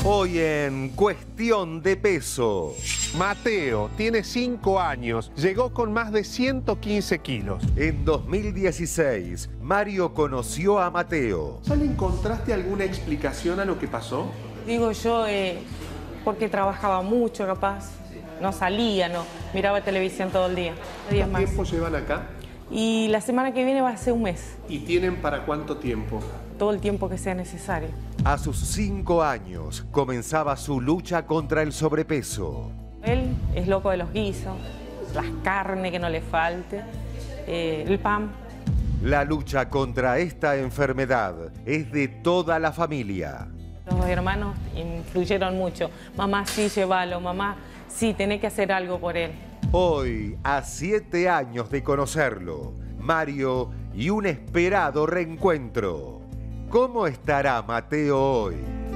Hoy en Cuestión de Peso. Mateo tiene 5 años, llegó con más de 115 kilos. En 2016, Mario conoció a Mateo. ¿Ya le encontraste alguna explicación a lo que pasó? Digo yo, porque trabajaba mucho, capaz. No salía, no miraba televisión todo el día. ¿Cuánto tiempo llevan acá? Y la semana que viene va a ser un mes. ¿Y tienen para cuánto tiempo? Todo el tiempo que sea necesario. A sus 5 años comenzaba su lucha contra el sobrepeso. Él es loco de los guisos, las carnes que no le falte, el pan. La lucha contra esta enfermedad es de toda la familia. Los hermanos influyeron mucho. Mamá, sí, llévalo. Mamá, sí, tenés que hacer algo por él. Hoy, a 7 años de conocerlo, Mario y un esperado reencuentro. ¿Cómo estará Mateo hoy?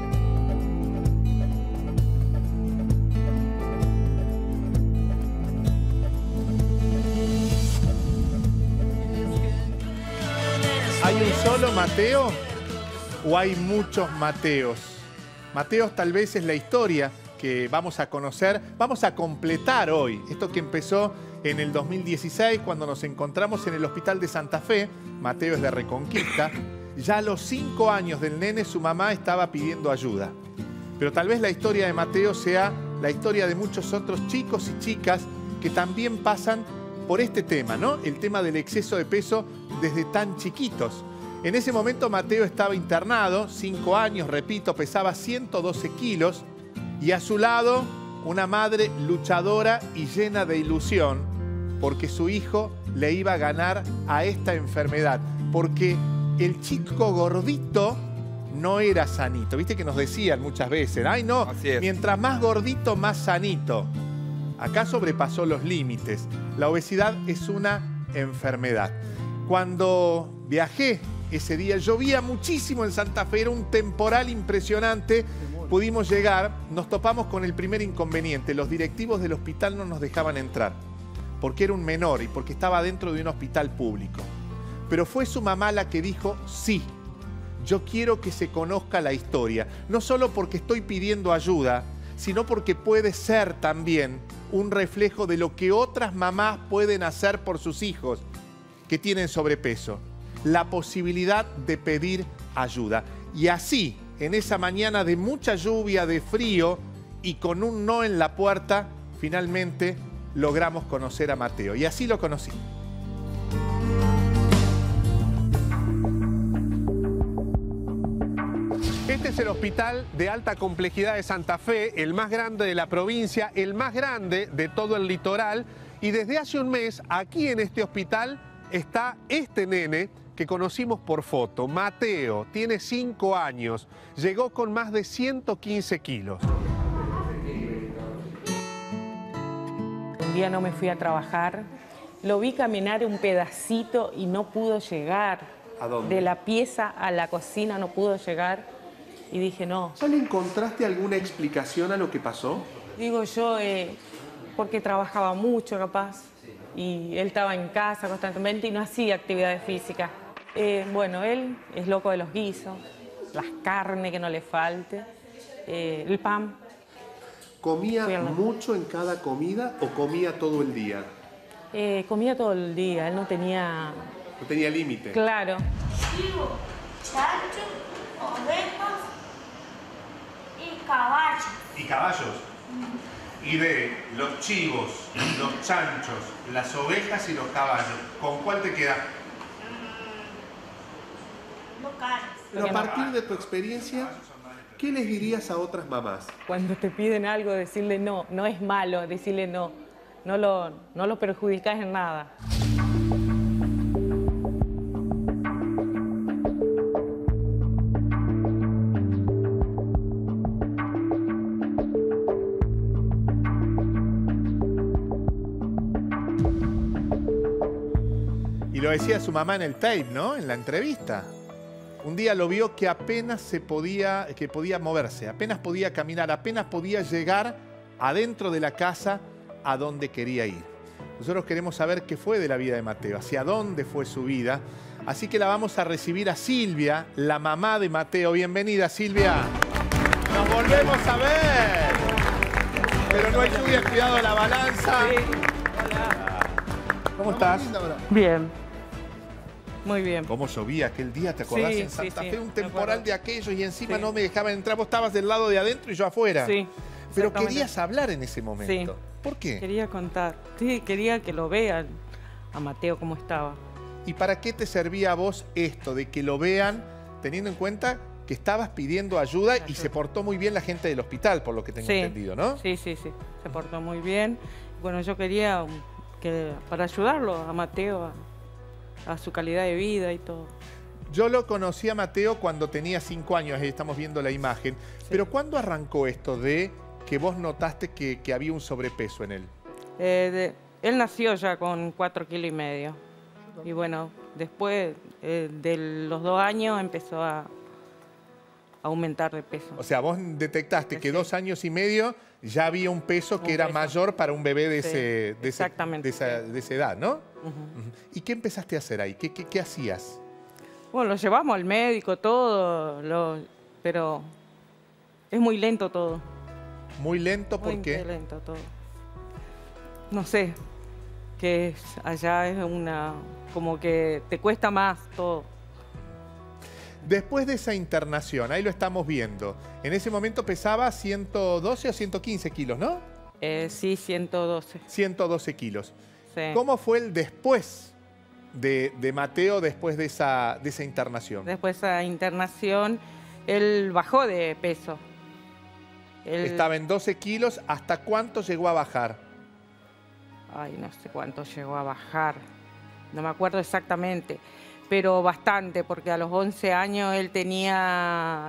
¿Hay un solo Mateo o hay muchos Mateos? Mateos tal vez es la historia que vamos a conocer, vamos a completar hoy. Esto que empezó en el 2016 cuando nos encontramos en el Hospital de Santa Fe. Mateo es de Reconquista. Ya a los 5 años del nene su mamá estaba pidiendo ayuda. Pero tal vez la historia de Mateo sea la historia de muchos otros chicos y chicas que también pasan por este tema, ¿no? El tema del exceso de peso desde tan chiquitos. En ese momento Mateo estaba internado, 5 años, repito, pesaba 112 kilos y a su lado una madre luchadora y llena de ilusión porque su hijo le iba a ganar a esta enfermedad, porque el chico gordito no era sanito. Viste que nos decían muchas veces, ay no, mientras más gordito, más sanito. Acá sobrepasó los límites. La obesidad es una enfermedad. Cuando viajé ese día, llovía muchísimo en Santa Fe, era un temporal impresionante. Pudimos llegar, nos topamos con el primer inconveniente. Los directivos del hospital no nos dejaban entrar, porque era un menor y porque estaba dentro de un hospital público. Pero fue su mamá la que dijo, sí, yo quiero que se conozca la historia. No solo porque estoy pidiendo ayuda, sino porque puede ser también un reflejo de lo que otras mamás pueden hacer por sus hijos que tienen sobrepeso. La posibilidad de pedir ayuda. Y así, en esa mañana de mucha lluvia, de frío y con un no en la puerta, finalmente logramos conocer a Mateo. Y así lo conocí. Este es el hospital de alta complejidad de Santa Fe, el más grande de la provincia, el más grande de todo el litoral. Y desde hace un mes, aquí en este hospital, está este nene que conocimos por foto. Mateo, tiene 5 años, llegó con más de 115 kilos. Un día no me fui a trabajar, lo vi caminar un pedacito y no pudo llegar. ¿A dónde? De la pieza a la cocina no pudo llegar. Y dije, no. ¿Ya le encontraste alguna explicación a lo que pasó? Digo yo, porque trabajaba mucho, capaz. Y él estaba en casa constantemente y no hacía actividades físicas. Bueno, él es loco de los guisos, las carnes que no le falte, el pan. ¿Comía mucho en cada comida o comía todo el día? Comía todo el día, él no tenía... No tenía límite. Claro. Chivo, chancho, ovejas y caballos. ¿Y caballos? Y de los chivos, los chanchos, las ovejas y los caballos, ¿con cuál te queda? Los caros. Pero a partir de tu experiencia, ¿qué les dirías a otras mamás? Cuando te piden algo, decirle no, no es malo, decirle no, no lo perjudicas en nada. Y lo decía su mamá en el tape, ¿no? En la entrevista. Un día lo vio que apenas podía moverse, apenas podía caminar, apenas podía llegar adentro de la casa a donde quería ir. Nosotros queremos saber qué fue de la vida de Mateo, hacia dónde fue su vida. Así que la vamos a recibir a Silvia, la mamá de Mateo. Bienvenida, Silvia. Nos volvemos a ver. Pero no hay lluvia, cuidado la balanza. Sí. Hola. ¿Cómo estás? Bien. Muy bien. ¿Cómo llovía aquel día? ¿Te acordás? Sí, en Santa sí, Fe, un me temporal acuerdo. de aquellos y encima Sí. no me dejaban entrar. Vos estabas del lado de adentro y yo afuera. Sí. Pero exactamente. querías hablar en ese momento. Sí. ¿Por qué? Quería contar. Sí, quería que lo vean a Mateo cómo estaba. ¿Y para qué te servía a vos esto de que lo vean, teniendo en cuenta que estabas pidiendo ayuda y se portó muy bien la gente del hospital, por lo que tengo Sí. entendido, ¿no? Sí, sí, sí. Se portó muy bien. Bueno, yo quería que para ayudarlo a Mateo a su calidad de vida y todo. Yo lo conocí a Mateo cuando tenía 5 años, ahí estamos viendo la imagen. Pero ¿cuándo arrancó esto de que vos notaste que había un sobrepeso en él? Él nació ya con 4,5 kilos. Y bueno, después de los 2 años empezó a aumentar de peso. O sea, vos detectaste que Sí. 2 años y medio ya había un peso que Un era peso. mayor para un bebé de, Sí, exactamente. de esa edad, ¿no? Ujú. Ujú. ¿Y qué empezaste a hacer ahí? ¿Qué hacías? Bueno, lo llevamos al médico, todo, pero es muy lento todo. Muy lento, ¿por Muy qué? lento todo. No sé, que allá es como que te cuesta más todo. Después de esa internación, ahí lo estamos viendo. En ese momento pesaba 112 o 115 kilos, ¿no? Sí, 112. 112 kilos. Sí. ¿Cómo fue el después de Mateo después de esa internación? Después de esa internación, él bajó de peso. Estaba en 12 kilos. ¿Hasta cuánto llegó a bajar? Ay, no sé cuánto llegó a bajar. No me acuerdo exactamente. Pero bastante, porque a los 11 años él tenía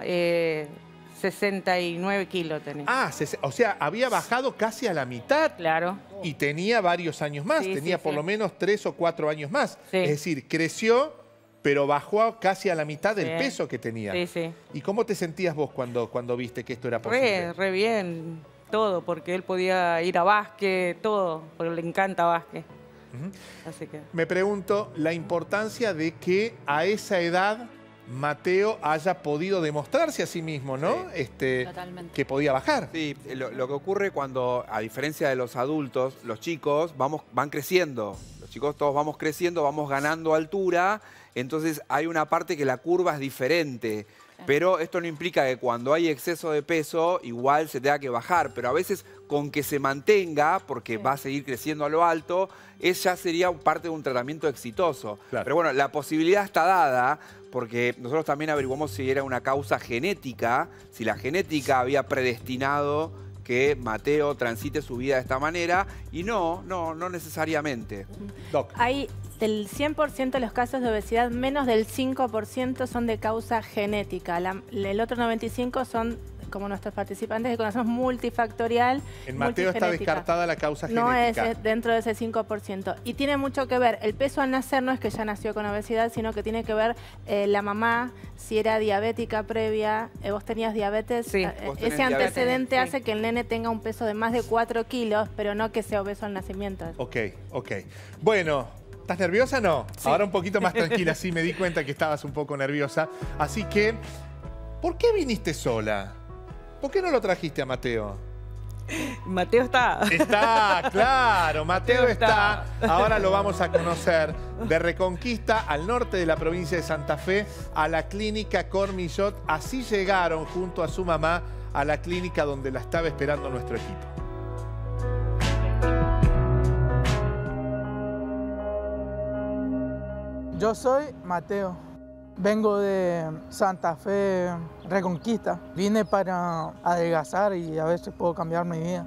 69 kilos. Tenía. Ah, o sea, había bajado casi a la mitad Claro. y tenía varios años más. Sí, tenía sí, por sí. lo menos 3 o 4 años más. Sí. Es decir, creció, pero bajó casi a la mitad del Sí. peso que tenía. Sí, sí. ¿Y cómo te sentías vos cuando viste que esto era posible? Re bien, todo, porque él podía ir a básquet, todo, porque le encanta básquet. Así que... Me pregunto la importancia de que a esa edad Mateo haya podido demostrarse a sí mismo, ¿no? Totalmente. Que podía bajar. Sí, lo que ocurre cuando, a diferencia de los adultos, los chicos van creciendo. Los chicos todos vamos creciendo, vamos ganando altura, entonces hay una parte que la curva es diferente. Pero esto no implica que cuando hay exceso de peso igual se tenga que bajar, pero a veces con que se mantenga, porque va a seguir creciendo a lo alto, ya sería parte de un tratamiento exitoso. Claro. Pero bueno, la posibilidad está dada porque nosotros también averiguamos si era una causa genética, si la genética había predestinado que Mateo transite su vida de esta manera, y no necesariamente. Doc. Hay del 100% de los casos de obesidad, menos del 5% son de causa genética. El otro 95% son, como nuestros participantes que conocemos, multifactorial. En Mateo está multigenética. descartada la causa No es genética. dentro de ese 5%. Y tiene mucho que ver, el peso al nacer no es que ya nació con obesidad, sino que tiene que ver la mamá, si era diabética previa, vos tenías diabetes, Sí. Vos tenés ese antecedente diabetes, sí. hace que el nene tenga un peso de más de 4 kilos, pero no que sea obeso al nacimiento. Ok. Bueno, ¿estás nerviosa o no? Sí. Ahora un poquito más tranquila, sí, me di cuenta que estabas un poco nerviosa. Así que, ¿por qué viniste sola? ¿Por qué no lo trajiste a Mateo? Mateo está. Está, claro, Mateo está. Ahora lo vamos a conocer. De Reconquista, al norte de la provincia de Santa Fe, a la clínica Cormillot. Así llegaron junto a su mamá a la clínica donde la estaba esperando nuestro equipo. Yo soy Mateo, vengo de Santa Fe, Reconquista. Vine para adelgazar y a ver si puedo cambiar mi vida.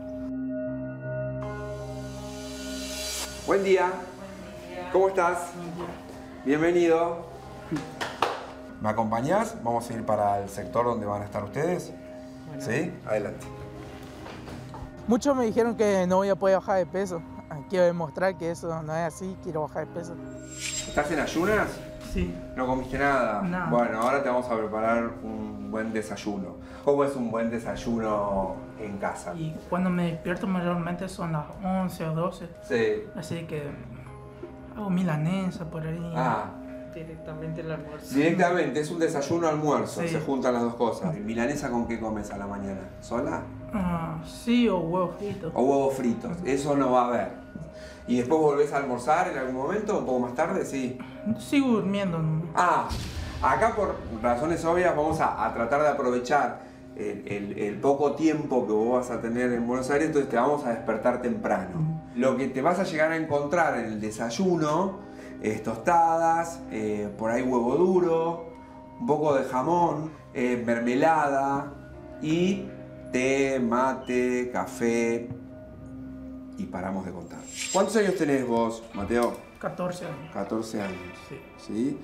Buen día. ¿Cómo estás? Bienvenido. ¿Me acompañás? Vamos a ir para el sector donde van a estar ustedes. ¿Sí? Adelante. Muchos me dijeron que no voy a poder bajar de peso. Quiero demostrar que eso no es así, quiero bajar de peso. ¿Estás en ayunas? Sí. ¿No comiste nada? No. Bueno, ahora te vamos a preparar un buen desayuno. ¿Cómo es un buen desayuno en casa? Y cuando me despierto mayormente son las 11 o 12, Sí. así que hago milanesa por ahí. Ah, directamente el almuerzo. Directamente, es un desayuno-almuerzo, Sí. se juntan las dos cosas. ¿Milanesa con qué comes a la mañana? ¿Sola? Sí, o huevos fritos. O huevos fritos, eso no va a haber. ¿Y después volvés a almorzar en algún momento, un poco más tarde? Sí. Sigo durmiendo. Ah, acá por razones obvias vamos a tratar de aprovechar el poco tiempo que vos vas a tener en Buenos Aires, entonces te vamos a despertar temprano. Lo que te vas a llegar a encontrar en el desayuno es tostadas, por ahí huevo duro, un poco de jamón, mermelada y té, mate, café y paramos de contar. ¿Cuántos años tenés vos, Mateo? 14 años. 14 años. Sí. ¿Sí?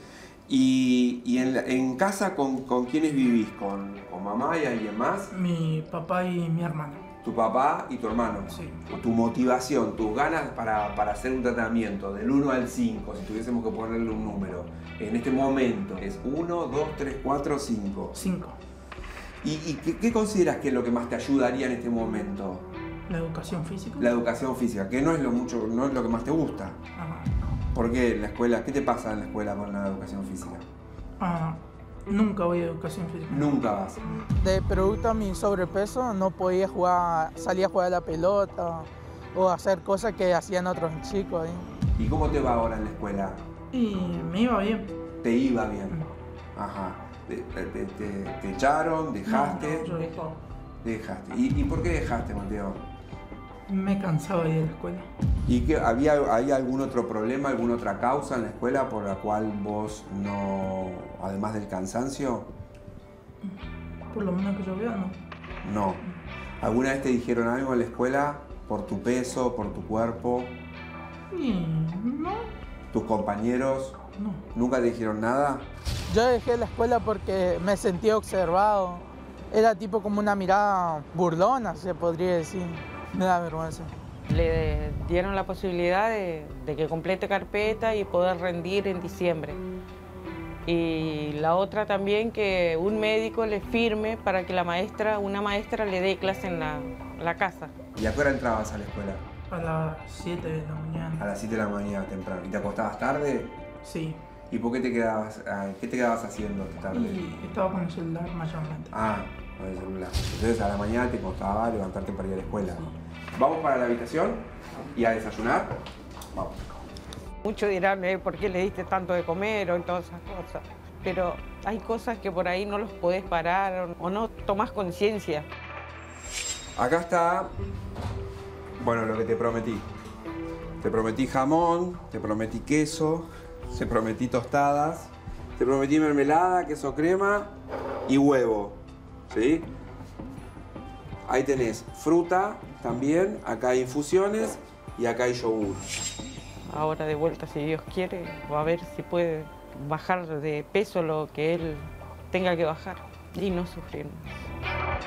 Y en casa, ¿con quiénes vivís? ¿Con mamá y alguien más? Mi papá y mi hermano. ¿Tu papá y tu hermano? Sí. Tu motivación, tus ganas para hacer un tratamiento del 1 al 5, si tuviésemos que ponerle un número, en este momento, es 1, 2, 3, 4, 5. 5. ¿Y qué consideras que es lo que más te ayudaría en este momento? La educación física. La educación física, que no es lo que más te gusta. ¿Por qué en la escuela? ¿Qué te pasa en la escuela con la educación física? Nunca voy a educación física. Nunca vas. De producto a mi sobrepeso no podía salir a jugar a la pelota o hacer cosas que hacían otros chicos ahí. ¿Y cómo te va ahora en la escuela? Y me iba bien. ¿Te iba bien? Ajá. ¿Te echaron? ¿Dejaste? No, yo dejaba. Dejaste. ¿Y por qué dejaste, Mateo? Me cansaba de ir a la escuela. ¿Y hay algún otro problema, alguna otra causa en la escuela por la cual vos no, además del cansancio? Por lo menos que yo vea, no. No. ¿Alguna vez te dijeron algo en la escuela por tu peso, por tu cuerpo? Y no. ¿Tus compañeros? No. ¿Nunca te dijeron nada? Yo dejé la escuela porque me sentía observado. Era tipo como una mirada burlona, se podría decir. Me da vergüenza. Le dieron la posibilidad de que complete carpeta y poder rendir en diciembre. Y la otra también, que un médico le firme para que una maestra le dé clase en la casa. ¿Y a qué hora entrabas a la escuela? A las 7 de la mañana. A las 7 de la mañana temprano. ¿Y te acostabas tarde? Sí. ¿Y por qué te quedabas haciendo tarde? Y estaba con el celular mayormente. Con el celular. Entonces a la mañana te costaba levantarte para ir a la escuela. ¿Vamos para la habitación y a desayunar? Vamos. Muchos dirán, ¿por qué le diste tanto de comer o todas esas cosas? Pero hay cosas que por ahí no los podés parar o no tomás conciencia. Acá está, bueno, lo que te prometí. Te prometí jamón, te prometí queso, te prometí tostadas, te prometí mermelada, queso crema y huevo, ¿sí? Ahí tenés fruta también, acá hay infusiones y acá hay yogur. Ahora de vuelta, si Dios quiere, o a ver si puede bajar de peso lo que él tenga que bajar y no sufrir más.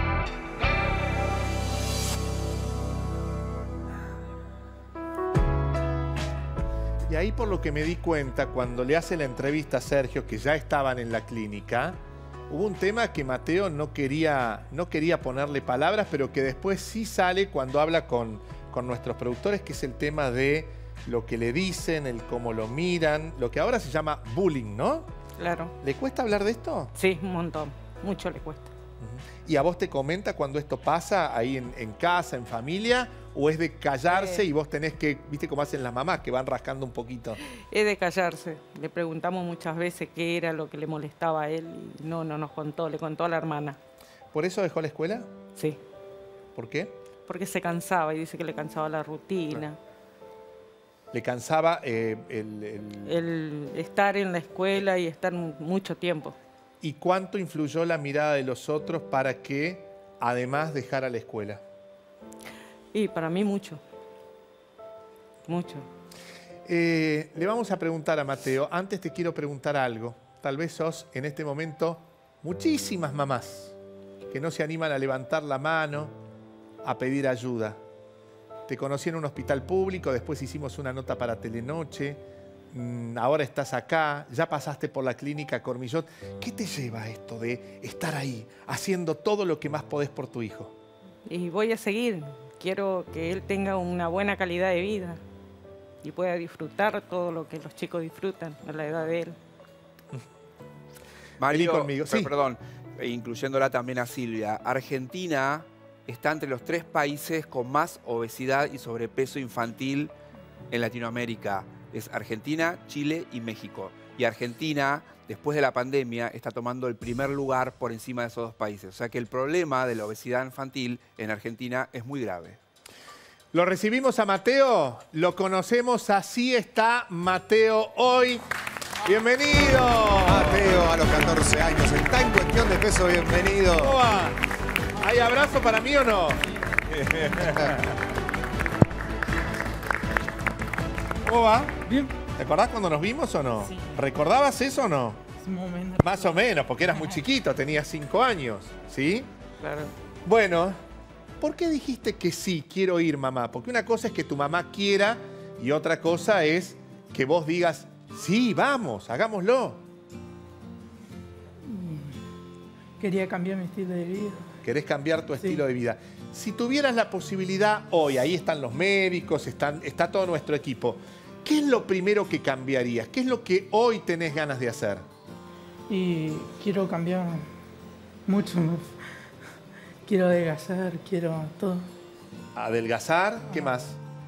Y ahí por lo que me di cuenta, cuando le hace la entrevista a Sergio, que ya estaban en la clínica, hubo un tema que Mateo no quería ponerle palabras, pero que después sí sale cuando habla con nuestros productores, que es el tema de lo que le dicen, el cómo lo miran, lo que ahora se llama bullying, ¿no? Claro. ¿Le cuesta hablar de esto? Sí, un montón. Mucho le cuesta. ¿Y a vos te comenta cuando esto pasa ahí en casa, en familia? ¿O es de callarse y vos tenés que, viste cómo hacen las mamás, que van rascando un poquito? Es de callarse. Le preguntamos muchas veces qué era lo que le molestaba a él y no nos contó, le contó a la hermana. ¿Por eso dejó la escuela? Sí. ¿Por qué? Porque se cansaba y dice que le cansaba la rutina. ¿Le cansaba el estar en la escuela y estar mucho tiempo? ¿Y cuánto influyó la mirada de los otros para que además dejara la escuela? Y para mí mucho. Mucho. Le vamos a preguntar a Mateo. Antes te quiero preguntar algo. Tal vez sos en este momento muchísimas mamás que no se animan a levantar la mano, a pedir ayuda. Te conocí en un hospital público, después hicimos una nota para Telenoche, ahora estás acá, ya pasaste por la clínica Cormillot. ¿Qué te lleva a esto de estar ahí, haciendo todo lo que más podés por tu hijo? Y voy a seguir. Quiero que él tenga una buena calidad de vida. y pueda disfrutar todo lo que los chicos disfrutan a la edad de él. Mario, conmigo. Sí. Perdón, incluyéndola también a Silvia, Argentina está entre los 3 países con más obesidad y sobrepeso infantil en Latinoamérica. Es Argentina, Chile y México. Y Argentina, después de la pandemia, está tomando el primer lugar por encima de esos 2 países. O sea que el problema de la obesidad infantil en Argentina es muy grave. Lo recibimos a Mateo, lo conocemos, así está Mateo hoy. ¡Bienvenido! Mateo, a los 14 años, está en cuestión de peso, bienvenido. ¿Cómo va? ¿Hay abrazo para mí o no? ¿Cómo va? Bien. ¿Te acordás cuando nos vimos o no? Sí. ¿Recordabas eso o no? Momento. Más o menos, porque eras muy chiquito, tenías 5 años, ¿sí? Claro. Bueno, ¿por qué dijiste que sí, quiero ir, mamá? Porque una cosa es que tu mamá quiera y otra cosa es que vos digas, sí, vamos, hagámoslo. Quería cambiar mi estilo de vida. Querés cambiar tu estilo de vida. Si tuvieras la posibilidad hoy, ahí están los médicos, está todo nuestro equipo, ¿qué es lo primero que cambiarías? ¿Qué es lo que hoy tenés ganas de hacer? Y quiero cambiar mucho más. Quiero adelgazar, quiero todo. Adelgazar, ¿qué más?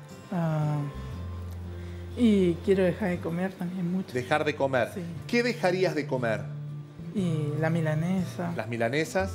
Y quiero dejar de comer también mucho. Dejar de comer. Sí. ¿Qué dejarías de comer? Y la milanesa. ¿Las milanesas?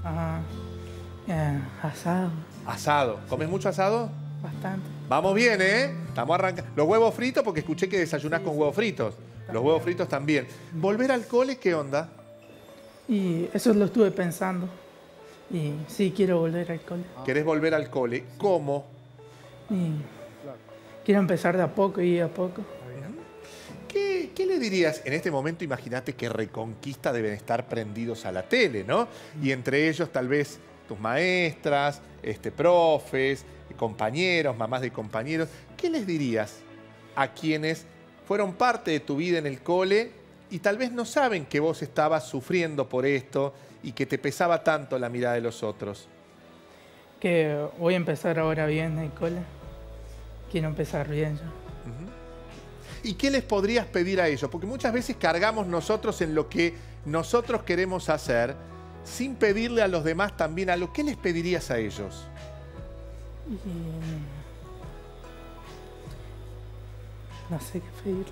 Asado. Asado. ¿Comes mucho asado? Bastante. Vamos bien, ¿eh? Estamos arrancando. Los huevos fritos, porque escuché que desayunás con huevos fritos. Los huevos fritos también. ¿Volver al cole qué onda? Y eso lo estuve pensando. Y sí, quiero volver al cole. ¿Querés volver al cole? ¿Cómo? Y quiero empezar de a poco y a poco. ¿Qué le dirías? En este momento imagínate que Reconquista deben estar prendidos a la tele, ¿no? Y entre ellos tal vez tus maestras, profes, compañeros, mamás de compañeros. ¿Qué les dirías a quienes fueron parte de tu vida en el cole y tal vez no saben que vos estabas sufriendo por esto y que te pesaba tanto la mirada de los otros? Que voy a empezar ahora bien en el cole. Quiero empezar bien ya. ¿Y qué les podrías pedir a ellos? Porque muchas veces cargamos nosotros en lo que nosotros queremos hacer sin pedirle a los demás también algo. ¿Qué les pedirías a ellos? No sé qué pedir.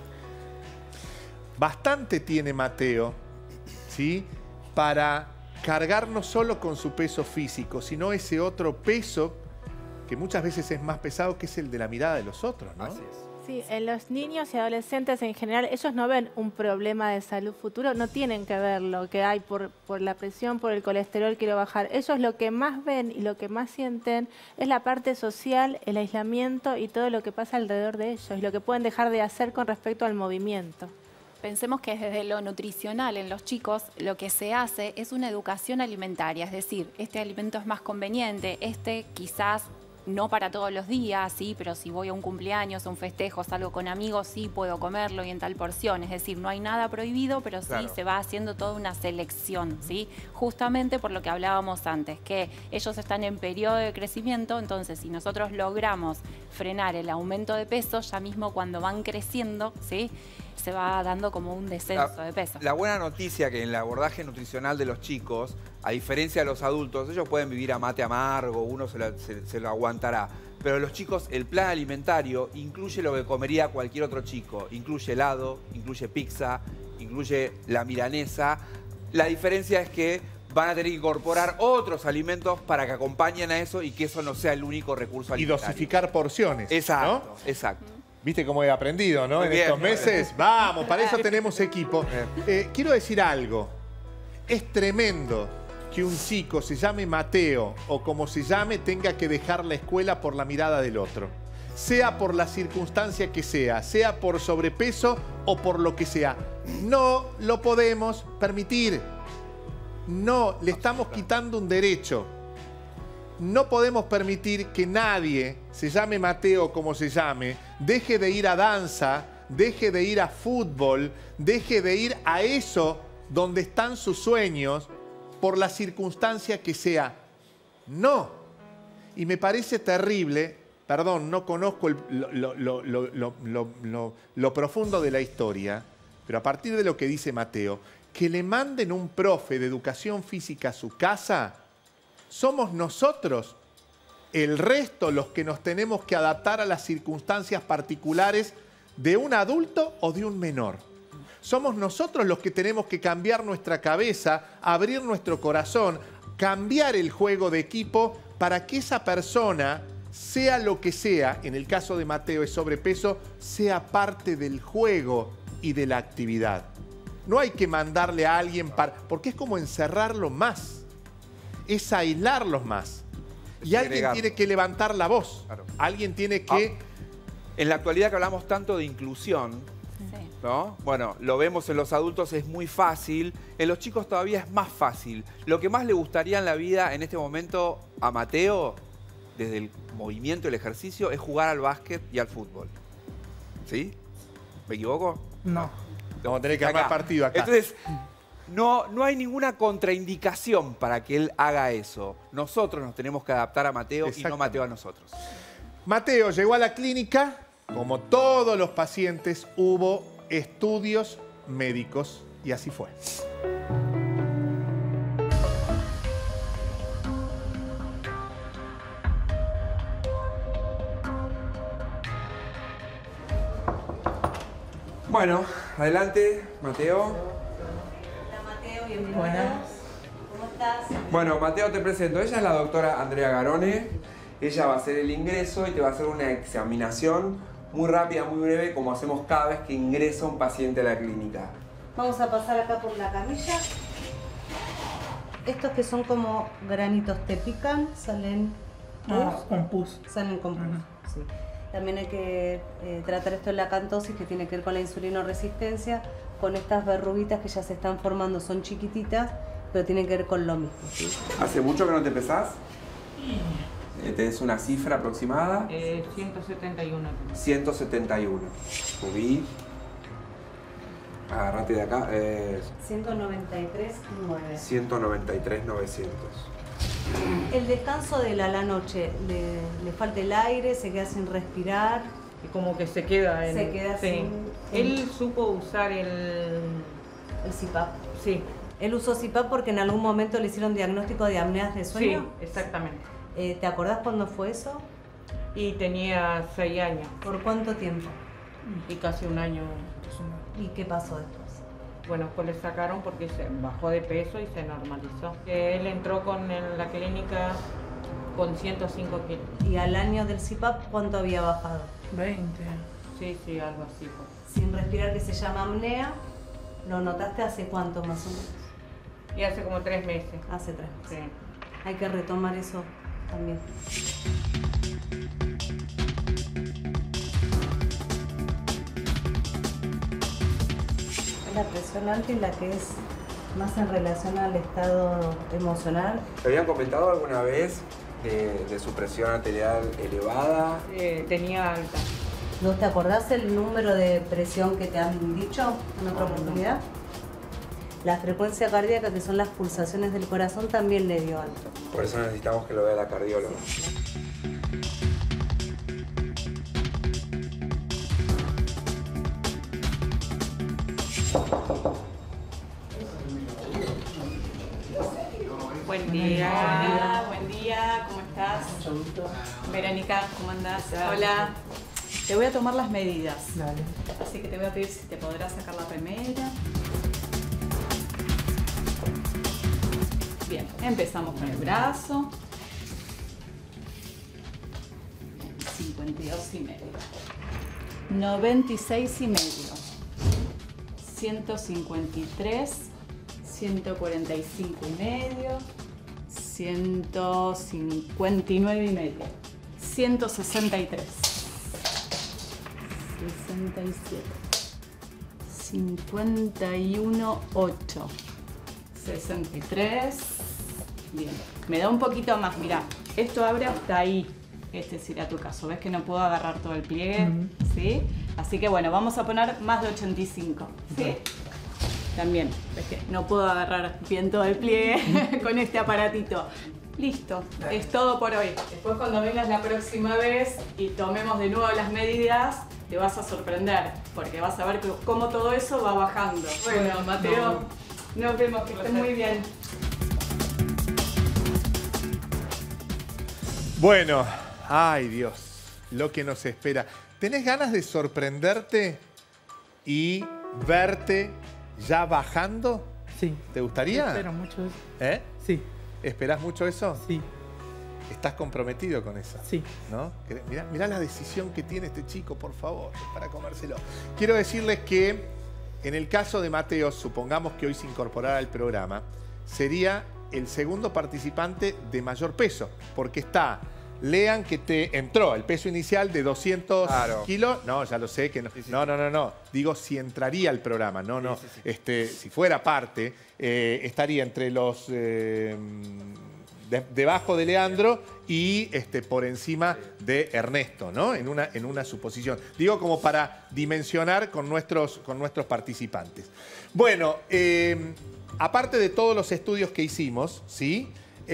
Bastante tiene Mateo, ¿sí? Para cargar no solo con su peso físico, sino ese otro peso que muchas veces es más pesado, que es el de la mirada de los otros, ¿no? Así es. Sí, en los niños y adolescentes en general, ellos no ven un problema de salud futuro, no tienen que ver lo que hay por la presión, por el colesterol, quiero bajar. Ellos lo que más ven y lo que más sienten es la parte social, el aislamiento y todo lo que pasa alrededor de ellos y lo que pueden dejar de hacer con respecto al movimiento. Pensemos que desde lo nutricional en los chicos lo que se hace es una educación alimentaria, es decir, este alimento es más conveniente, quizás no para todos los días, sí, pero si voy a un cumpleaños, a un festejo, salgo con amigos, sí puedo comerlo y en tal porción. Es decir, no hay nada prohibido, pero sí se va haciendo toda una selección, ¿sí? Justamente por lo que hablábamos antes, que ellos están en periodo de crecimiento, entonces si nosotros logramos frenar el aumento de peso, ya mismo cuando van creciendo, ¿sí?, se va dando como un descenso de peso. La buena noticia que en el abordaje nutricional de los chicos, a diferencia de los adultos, ellos pueden vivir a mate amargo, uno se lo aguantará. Pero los chicos, el plan alimentario incluye lo que comería cualquier otro chico. Incluye helado, incluye pizza, incluye la milanesa. La diferencia es que van a tener que incorporar otros alimentos para que acompañen a eso y que eso no sea el único recurso alimentario. Y dosificar porciones. Exacto, ¿no? exacto. ¿Viste cómo he aprendido, no? Muy En bien, estos meses. Vamos, para eso tenemos equipo. Quiero decir algo. Es tremendo que un chico se llame Mateo o como se llame tenga que dejar la escuela por la mirada del otro. Sea por la circunstancia que sea por sobrepeso o por lo que sea. No lo podemos permitir. No, le estamos quitando un derecho. No podemos permitir que nadie, se llame Mateo como se llame, deje de ir a danza, deje de ir a fútbol, deje de ir a eso donde están sus sueños por la circunstancia que sea. No. Y me parece terrible perdón, no conozco lo profundo de la historia, pero a partir de lo que dice Mateo, que le manden un profe de educación física a su casa, somos nosotros, el resto, los que nos tenemos que adaptar a las circunstancias particulares de un adulto o de un menor. Somos nosotros los que tenemos que cambiar nuestra cabeza, abrir nuestro corazón, cambiar el juego de equipo para que esa persona, sea lo que sea, en el caso de Mateo es sobrepeso, sea parte del juego y de la actividad. No hay que mandarle a alguien porque es como encerrarlo más, es aislarlos más. Y alguien tiene que levantar la voz, claro. Alguien tiene que... En la actualidad que hablamos tanto de inclusión, ¿no? Bueno, lo vemos en los adultos, es muy fácil. En los chicos todavía es más fácil. Lo que más le gustaría en la vida en este momento a Mateo, desde el movimiento y el ejercicio, es jugar al básquet y al fútbol. ¿Sí? ¿Me equivoco? No. Vamos a tener que armar partido acá. Entonces, no hay ninguna contraindicación para que él haga eso. Nosotros nos tenemos que adaptar a Mateo y no Mateo a nosotros. Mateo llegó a la clínica. Como todos los pacientes, hubo estudios médicos y así fue. Bueno, adelante, Mateo. Hola, Mateo, bienvenido. Buenas. ¿Cómo estás? Bueno, Mateo, te presento. Ella es la doctora Andrea Garone. Ella va a hacer el ingreso y te va a hacer una examinación muy rápida, muy breve, como hacemos cada vez que ingresa un paciente a la clínica. Vamos a pasar acá por la camilla. Estos que son como granitos te pican, salen con pus. Salen con pus, sí. También hay que tratar esto de la acantosis, que tiene que ver con la insulinoresistencia, con estas verruguitas que ya se están formando, son chiquititas, pero tienen que ver con lo mismo, ¿sí? ¿Hace mucho que no te pesás? ¿Tenés una cifra aproximada? 171. 171. Subí. Agarrate de acá. 193,9. 193,900. El descanso de la noche, le falta el aire, se queda sin respirar. Y como que se queda en... Se queda sin... Él supo usar el CPAP. Sí. Él usó CPAP porque en algún momento le hicieron diagnóstico de apneas de sueño. Sí, exactamente. ¿Te acordás cuándo fue eso? Y tenía 6 años. ¿Por cuánto tiempo? Y casi un año. ¿Y qué pasó después? Bueno, pues le sacaron porque se bajó de peso y se normalizó. Él entró en la clínica con 105 kilos. ¿Y al año del CPAP cuánto había bajado? 20. Sí, algo así. Pues. Sin respirar, que se llama apnea. ¿Lo notaste hace cuánto más o menos? Y hace como 3 meses. Hace 3 meses. Sí. Hay que retomar eso también. La presión alta y la que es más en relación al estado emocional. ¿Te habían comentado alguna vez de su presión arterial elevada? Tenía alta. ¿No te acordás el número de presión que te han dicho en otra oportunidad? La frecuencia cardíaca, que son las pulsaciones del corazón, también le dio alto. Por eso necesitamos que lo vea la cardióloga. Sí. Buen día. Buen día, ¿cómo estás? Verónica, ¿cómo andás? Hola. Te voy a tomar las medidas. Dale. Así que te voy a pedir si te podrás sacar la remera. Bien, empezamos con el brazo. 52,5. 96,5. 153. 145,5. 159,5. 163. 67. 51,8. 63. Bien. Me da un poquito más, mirá. Esto abre hasta ahí. Este será tu caso. ¿Ves que no puedo agarrar todo el pliegue? ¿Sí? Así que bueno, vamos a poner más de 85. ¿Sí? También, ves que no puedo agarrar bien todo el pliegue con este aparatito. listo, es todo por hoy. Después cuando vengas la próxima vez y tomemos de nuevo las medidas, te vas a sorprender, porque vas a ver cómo todo eso va bajando. Bueno, Mateo, nos vemos, que estés muy bien. Bueno, ay Dios, lo que nos espera. ¿Tenés ganas de sorprenderte y verte ya bajando? Sí. ¿Te gustaría? Espero mucho eso. ¿Eh? Sí. ¿Esperás mucho eso? Sí. ¿Estás comprometido con eso? Sí. ¿No? Mirá la decisión que tiene este chico, por favor, para comérselo. Quiero decirles que en el caso de Mateo, supongamos que hoy se incorporara al programa, sería el segundo participante de mayor peso, porque está... Lean que te entró el peso inicial de 200 kilos. No, ya lo sé que no. No. Digo, si entraría al programa. No. Si fuera parte, estaría entre los debajo de Leandro y por encima de Ernesto, ¿no? En una suposición. Digo, como para dimensionar con nuestros participantes. Bueno, aparte de todos los estudios que hicimos, ¿sí?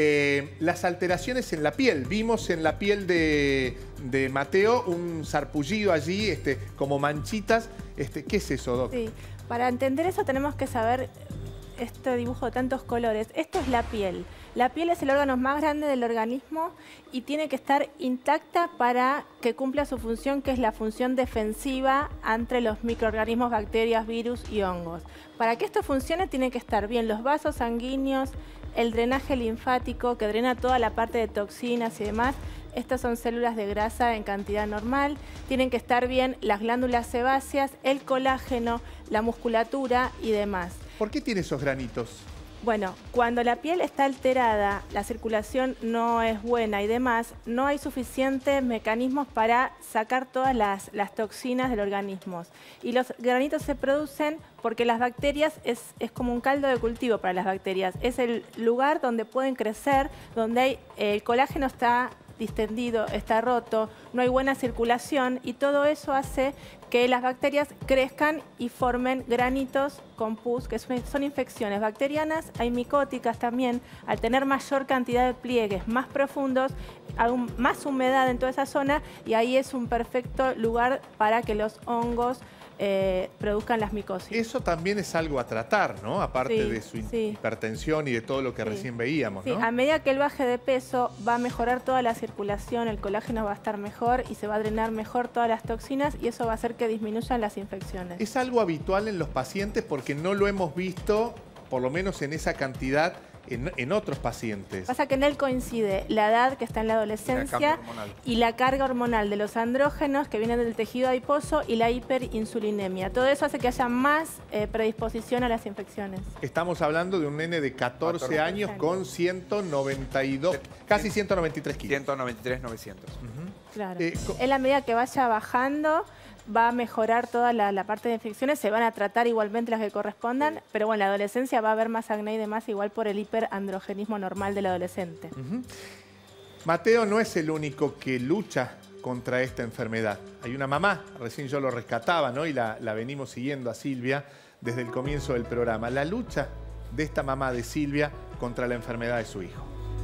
Las alteraciones en la piel. Vimos en la piel de Mateo un sarpullido allí, como manchitas. ¿Qué es eso, Doc? Sí, para entender eso tenemos que saber este dibujo de tantos colores. Esto es la piel. La piel es el órgano más grande del organismo y tiene que estar intacta para que cumpla su función, que es la función defensiva ante los microorganismos, bacterias, virus y hongos. Para que esto funcione tienen que estar bien los vasos sanguíneos, el drenaje linfático que drena toda la parte de toxinas y demás. Estas son células de grasa en cantidad normal. Tienen que estar bien las glándulas sebáceas, el colágeno, la musculatura y demás. ¿Por qué tiene esos granitos? Bueno, cuando la piel está alterada, la circulación no es buena y demás, no hay suficientes mecanismos para sacar todas las toxinas del organismo. Y los granitos se producen porque las bacterias es como un caldo de cultivo para las bacterias. Es el lugar donde pueden crecer, donde el colágeno está distendido, está roto, no hay buena circulación y todo eso hace que las bacterias crezcan y formen granitos con pus, que son infecciones bacterianas, hay micóticas también. Al tener mayor cantidad de pliegues más profundos, aún más humedad en toda esa zona y ahí es un perfecto lugar para que los hongos produzcan las micosis. Eso también es algo a tratar, ¿no? Aparte de su hipertensión y de todo lo que recién veíamos, ¿no? Sí, a medida que él baje de peso va a mejorar toda la circulación, el colágeno va a estar mejor y se va a drenar mejor todas las toxinas y eso va a hacer que disminuyan las infecciones. ¿Es algo habitual en los pacientes? Porque no lo hemos visto, por lo menos en esa cantidad, en otros pacientes. Pasa que en él coincide la edad, que está en la adolescencia, y la carga hormonal de los andrógenos que vienen del tejido adiposo y la hiperinsulinemia. Todo eso hace que haya más predisposición a las infecciones. Estamos hablando de un nene de 14 años con 192, casi 193 kilos. 193, 900. Claro. En la medida que vaya bajando, va a mejorar toda la parte de infecciones, se van a tratar igualmente las que correspondan, pero bueno, en la adolescencia va a haber más acné y demás, igual por el hiperandrogenismo normal del adolescente. Mateo no es el único que lucha contra esta enfermedad. Hay una mamá, recién yo lo rescataba, ¿no? Y la venimos siguiendo a Silvia desde el comienzo del programa. La lucha de esta mamá de Silvia contra la enfermedad de su hijo.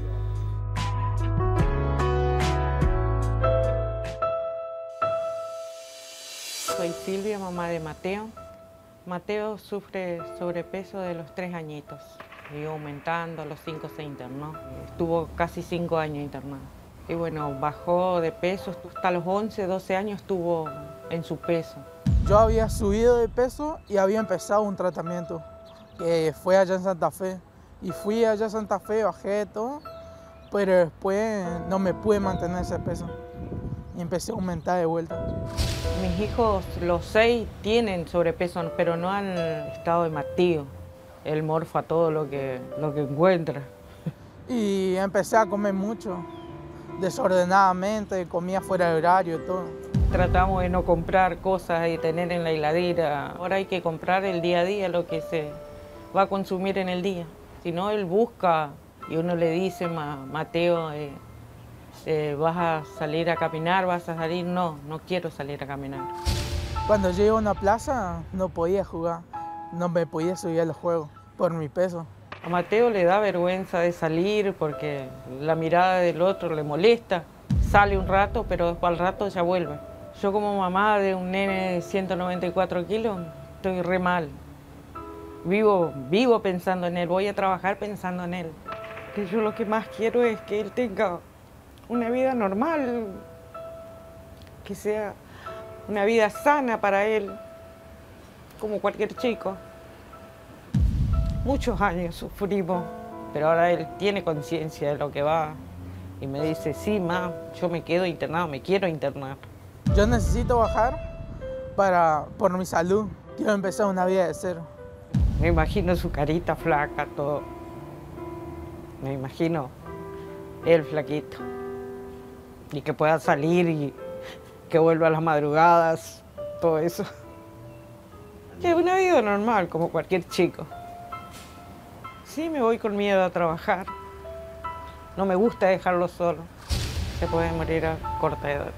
Soy Silvia, mamá de Mateo. Mateo sufre sobrepeso de los 3 añitos. Y aumentando, a los 5 se internó. Estuvo casi 5 años internado. Y bueno, bajó de peso, hasta los 11, 12 años estuvo en su peso. Yo había subido de peso y había empezado un tratamiento que fue allá en Santa Fe. Y fui allá a Santa Fe, bajé todo, pero después no me pude mantener ese peso. Y empecé a aumentar de vuelta. Mis hijos, los 6, tienen sobrepeso, pero no han estado de Mateo. Él morfa todo lo que encuentra. Y empecé a comer mucho, desordenadamente, comía fuera de horario y todo. Tratamos de no comprar cosas y tener en la heladera. Ahora hay que comprar el día a día lo que se va a consumir en el día. Si no, él busca y uno le dice, Mateo, ¿vas a salir a caminar? ¿Vas a salir? No, no quiero salir a caminar. Cuando llego a una plaza no podía jugar, no me podía subir a los juegos por mi peso. A Mateo le da vergüenza de salir porque la mirada del otro le molesta. Sale un rato, pero después al rato ya vuelve. Yo como mamá de un nene de 194 kilos, estoy re mal. Vivo pensando en él, voy a trabajar pensando en él. Que yo lo que más quiero es que él tenga una vida normal, que sea una vida sana para él, como cualquier chico. Muchos años sufrimos, pero ahora él tiene conciencia de lo que va y me dice, sí, ma, yo me quedo internado, me quiero internar. Yo necesito bajar por mi salud. Quiero empezar una vida de cero. Me imagino su carita flaca, todo. Me imagino él flaquito. Y que pueda salir y que vuelva a las madrugadas, todo eso. Que una vida normal, como cualquier chico. Sí, me voy con miedo a trabajar. No me gusta dejarlo solo. Se puede morir a corta edad.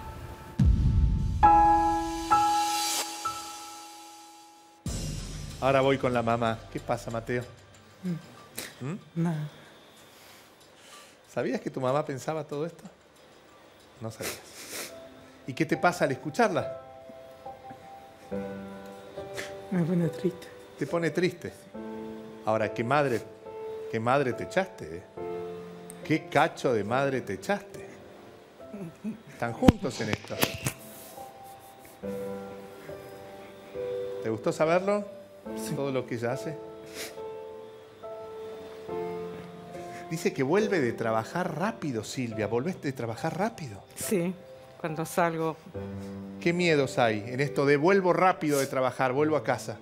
Ahora voy con la mamá. ¿Qué pasa, Mateo? Nada. ¿Sabías que tu mamá pensaba todo esto? No sabías. ¿Y qué te pasa al escucharla? Me pone triste. Te pone triste. Ahora, qué madre te echaste, ¿eh? Qué cacho de madre te echaste. Están juntos en esto. ¿Te gustó saberlo? Sí. Todo lo que ella hace. Dice que vuelve de trabajar rápido, Silvia. ¿Volvés de trabajar rápido? Sí, cuando salgo. ¿Qué miedos hay en esto de vuelvo rápido de trabajar, vuelvo a casa?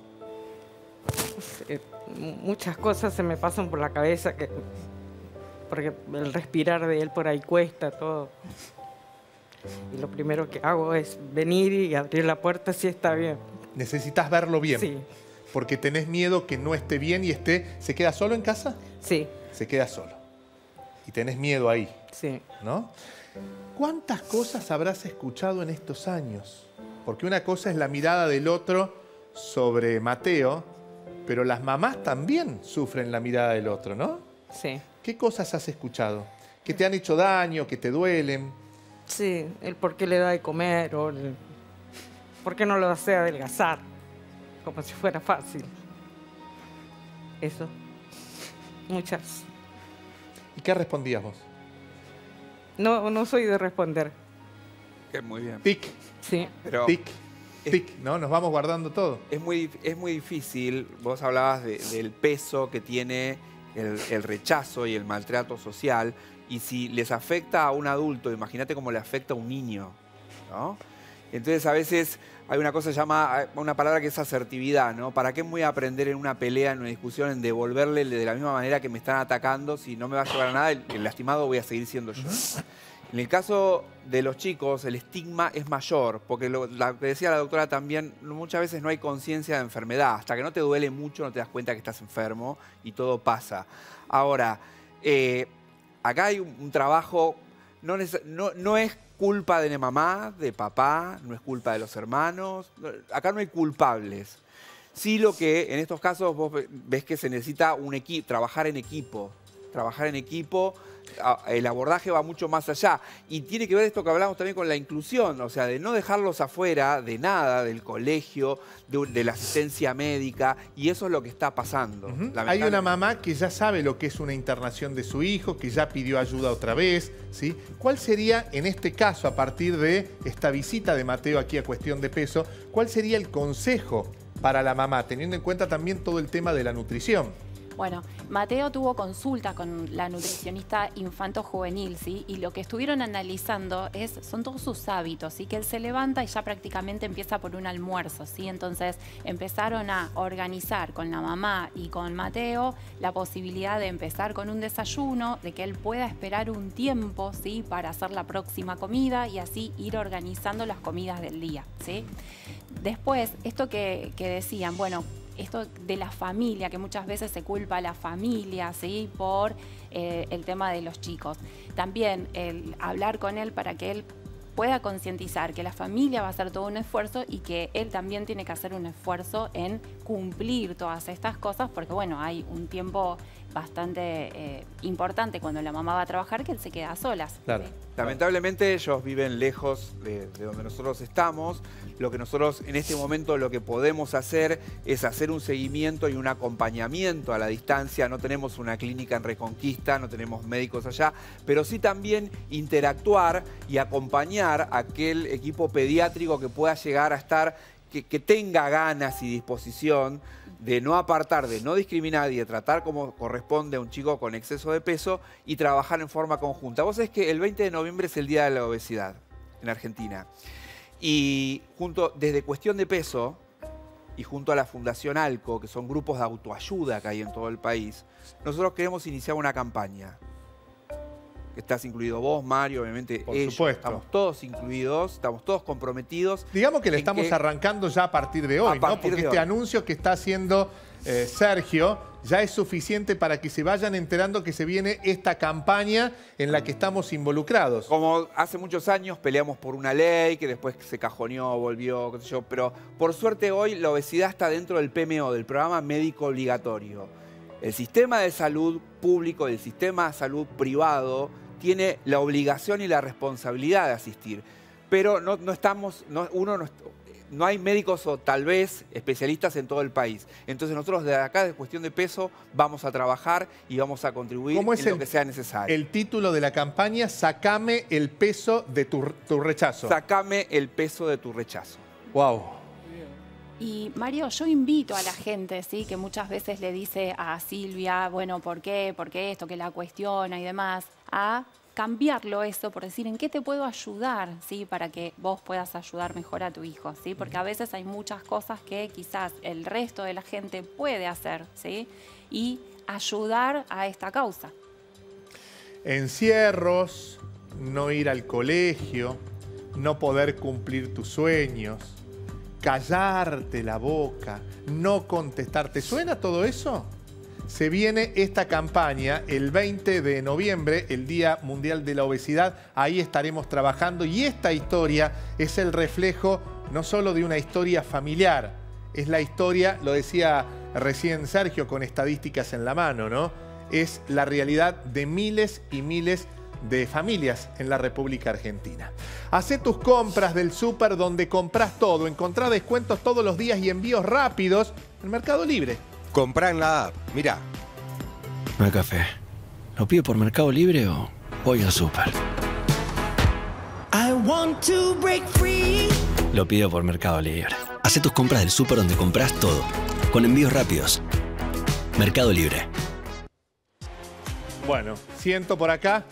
Muchas cosas se me pasan por la cabeza, porque el respirar de él por ahí cuesta todo. Y lo primero que hago es venir y abrir la puerta si está bien. ¿Necesitas verlo bien? Sí. Porque tenés miedo que no esté bien y ¿se queda solo en casa? Sí. Se queda solo. Y tenés miedo ahí. Sí. ¿No? ¿Cuántas cosas habrás escuchado en estos años? Porque una cosa es la mirada del otro sobre Mateo, pero las mamás también sufren la mirada del otro, ¿no? Sí. ¿Qué cosas has escuchado? ¿Que te han hecho daño, que te duelen? Sí, el por qué le da de comer o por qué no lo hace adelgazar, como si fuera fácil. Eso. Muchas. ¿Y qué respondías vos? No soy de responder. Muy bien. Tic. Sí. Pero tic. Tic, ¿no? Nos vamos guardando todo. Es muy difícil. Vos hablabas del peso que tiene el rechazo y el maltrato social. Y si les afecta a un adulto, imagínate cómo le afecta a un niño, ¿no? Entonces a veces hay una cosa que se llama, una palabra que es asertividad, ¿no? ¿Para qué voy a aprender en una pelea, en una discusión, en devolverle de la misma manera que me están atacando? Si no me va a llevar a nada, el lastimado voy a seguir siendo yo. En el caso de los chicos, el estigma es mayor, porque lo que decía la doctora también, muchas veces no hay conciencia de enfermedad. Hasta que no te duele mucho, no te das cuenta que estás enfermo y todo pasa. Ahora, acá hay un trabajo, no es culpa de mamá, de papá, no es culpa de los hermanos, acá no hay culpables. Sí, lo que en estos casos vos ves que se necesita trabajar en equipo. Trabajar en equipo, el abordaje va mucho más allá. Y tiene que ver esto que hablamos también con la inclusión, o sea, de no dejarlos afuera de nada, del colegio, de la asistencia médica, y eso es lo que está pasando. Hay una mamá que ya sabe lo que es una internación de su hijo, que ya pidió ayuda otra vez, ¿sí? ¿Cuál sería, en este caso, a partir de esta visita de Mateo aquí a Cuestión de Peso, cuál sería el consejo para la mamá, teniendo en cuenta también todo el tema de la nutrición? Bueno, Mateo tuvo consulta con la nutricionista infanto-juvenil, ¿sí? Y lo que estuvieron analizando son todos sus hábitos, ¿sí? Que él se levanta y ya prácticamente empieza por un almuerzo, ¿sí? Entonces empezaron a organizar con la mamá y con Mateo la posibilidad de empezar con un desayuno, de que él pueda esperar un tiempo, ¿sí? Para hacer la próxima comida y así ir organizando las comidas del día, ¿sí? Después, esto que decían, bueno, esto de la familia, que muchas veces se culpa a la familia, ¿sí? Por el tema de los chicos. También el hablar con él para que él pueda concientizar que la familia va a hacer todo un esfuerzo y que él también tiene que hacer un esfuerzo en cumplir todas estas cosas, porque bueno, hay un tiempo bastante importante cuando la mamá va a trabajar que él se queda a solas. Claro. Lamentablemente ellos viven lejos de donde nosotros estamos. Lo que nosotros en este momento lo que podemos hacer es hacer un seguimiento y un acompañamiento a la distancia. No tenemos una clínica en Reconquista, no tenemos médicos allá, pero sí también interactuar y acompañar a aquel equipo pediátrico que pueda llegar a estar, que tenga ganas y disposición de no apartar, de no discriminar y de tratar como corresponde a un chico con exceso de peso y trabajar en forma conjunta. Vos sabés que el 20 de noviembre es el Día de la Obesidad en Argentina. Y desde Cuestión de Peso y junto a la Fundación ALCO, que son grupos de autoayuda que hay en todo el país, nosotros queremos iniciar una campaña. Estás incluido vos, Mario, obviamente Por ellos. supuesto. Estamos todos incluidos, estamos todos comprometidos. Digamos que le estamos arrancando ya a partir de hoy, ¿no? Porque este anuncio que está haciendo Sergio ya es suficiente para que se vayan enterando que se viene esta campaña en la que estamos involucrados. Como hace muchos años peleamos por una ley que después se cajoneó, volvió, qué sé yo, pero por suerte hoy la obesidad está dentro del PMO, del programa médico obligatorio. El sistema de salud público y el sistema de salud privado tiene la obligación y la responsabilidad de asistir, pero no hay médicos o tal vez especialistas en todo el país. Entonces nosotros desde acá, de Cuestión de Peso, vamos a trabajar y vamos a contribuir en lo que sea necesario. El título de la campaña, Sacame el peso de tu rechazo. Sacame el peso de tu rechazo. Wow. Y Mario, yo invito a la gente, ¿sí? Que muchas veces le dice a Silvia, bueno, ¿por qué? ¿Por qué esto? Que la cuestiona y demás, a cambiarlo eso por decir, ¿en qué te puedo ayudar? ¿Sí? Para que vos puedas ayudar mejor a tu hijo, ¿sí? Porque a veces hay muchas cosas que quizás el resto de la gente puede hacer, ¿sí? Y ayudar a esta causa. Encierros, no ir al colegio, no poder cumplir tus sueños, callarte la boca, no contestar. ¿Te suena todo eso? Se viene esta campaña el 20 de noviembre, el Día Mundial de la Obesidad. Ahí estaremos trabajando y esta historia es el reflejo no solo de una historia familiar, es la historia, lo decía recién Sergio con estadísticas en la mano, ¿no? Es la realidad de miles y miles de familias en la República Argentina. Hacé tus compras del súper donde compras todo. Encontrá descuentos todos los días y envíos rápidos en Mercado Libre. Comprá en la app. Mirá. No hay café. ¿Lo pido por Mercado Libre o voy al súper? Lo pido por Mercado Libre. Hacé tus compras del súper donde compras todo. Con envíos rápidos. Mercado Libre. Bueno, siento por acá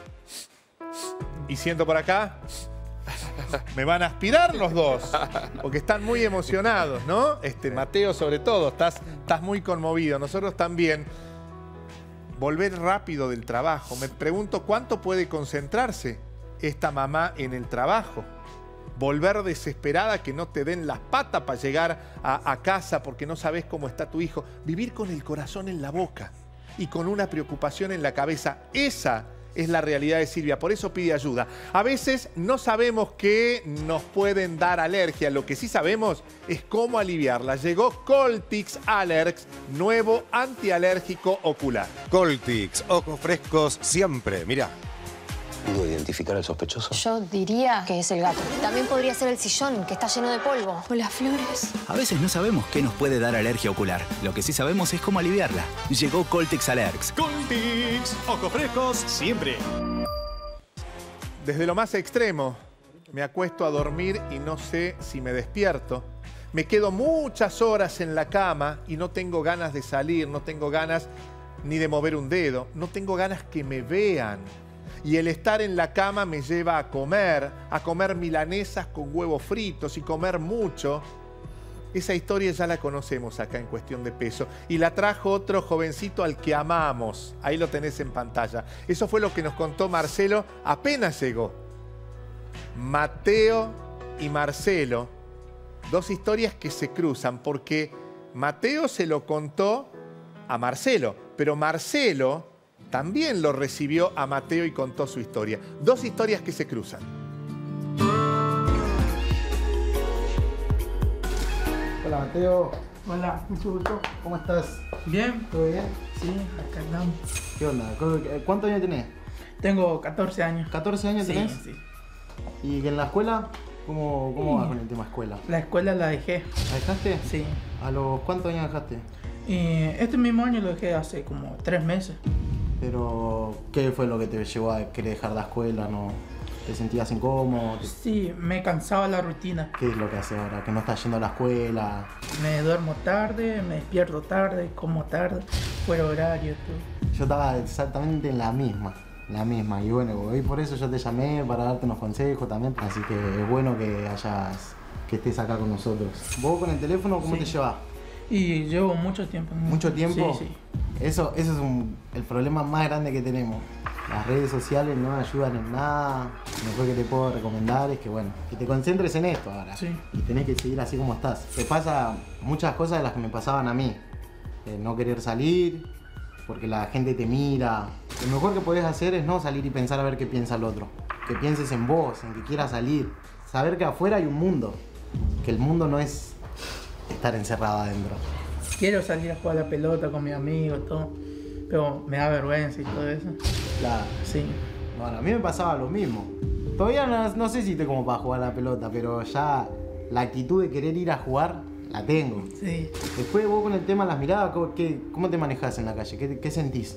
y siento por acá. Me van a aspirar los dos, porque están muy emocionados, ¿no? Mateo sobre todo, estás muy conmovido. Nosotros también. Volver rápido del trabajo. Me pregunto cuánto puede concentrarse esta mamá en el trabajo. Volver desesperada, que no te den las patas para llegar a casa porque no sabes cómo está tu hijo. Vivir con el corazón en la boca y con una preocupación en la cabeza. Esa es la realidad de Silvia, por eso pide ayuda. A veces no sabemos qué nos pueden dar alergia, lo que sí sabemos es cómo aliviarla. Llegó Coltix Allerx, nuevo antialérgico ocular. Coltix, ojos frescos siempre, mirá. ¿Pudo identificar al sospechoso? Yo diría que es el gato. También podría ser el sillón, que está lleno de polvo. O las flores. A veces no sabemos qué nos puede dar alergia ocular. Lo que sí sabemos es cómo aliviarla. Llegó Coltix Allerx. Coltix, ojos frescos siempre. Desde lo más extremo, me acuesto a dormir y no sé si me despierto. Me quedo muchas horas en la cama y no tengo ganas de salir, no tengo ganas ni de mover un dedo, no tengo ganas que me vean. Y el estar en la cama me lleva a comer milanesas con huevos fritos y comer mucho. Esa historia ya la conocemos acá en Cuestión de Peso. Y la trajo otro jovencito al que amamos. Ahí lo tenés en pantalla. Eso fue lo que nos contó Marcelo apenas llegó. Mateo y Marcelo. Dos historias que se cruzan porque Mateo se lo contó a Marcelo, pero Marcelo también lo recibió a Mateo y contó su historia. Dos historias que se cruzan. Hola, Mateo. Hola, mucho gusto. ¿Cómo estás? Bien. ¿Todo bien? Sí, acá andamos. ¿Qué onda? ¿Cuántos años tenés? Tengo 14 años. ¿14 años tenés? Sí. ¿Y en la escuela? ¿Cómo vas con el tema escuela? La escuela la dejé. ¿La dejaste? Sí. ¿A los cuántos años dejaste? Este mismo año lo dejé hace como 3 meses. Pero, ¿qué fue lo que te llevó a querer dejar la escuela? ¿No? ¿Te sentías incómodo? Sí, me cansaba la rutina. ¿Qué es lo que haces ahora? ¿Que no estás yendo a la escuela? Me duermo tarde, me despierto tarde, como tarde, fuera horario, todo. Yo estaba exactamente en la misma. Y bueno, hoy por eso yo te llamé para darte unos consejos también. Así que es bueno que estés acá con nosotros. ¿Vos con el teléfono cómo te llevas? Y llevo mucho tiempo. ¿Mucho tiempo? Sí. Eso es el problema más grande que tenemos. Las redes sociales no ayudan en nada. Lo mejor que te puedo recomendar es que, bueno, que te concentres en esto ahora. Sí. Y tenés que seguir así como estás. Te pasa muchas cosas de las que me pasaban a mí. No querer salir, porque la gente te mira. Lo mejor que podés hacer es no salir y pensar a ver qué piensa el otro. Que pienses en vos, en que quieras salir. Saber que afuera hay un mundo. Que el mundo no es estar encerrado adentro. Quiero salir a jugar a la pelota con mis amigos, todo. Pero me da vergüenza y todo eso. Claro. Sí. Bueno, a mí me pasaba lo mismo. Todavía no sé si estoy como para jugar a la pelota, pero ya la actitud de querer ir a jugar la tengo. Sí. Después vos con el tema de las miradas, ¿cómo te manejás en la calle? ¿Qué sentís?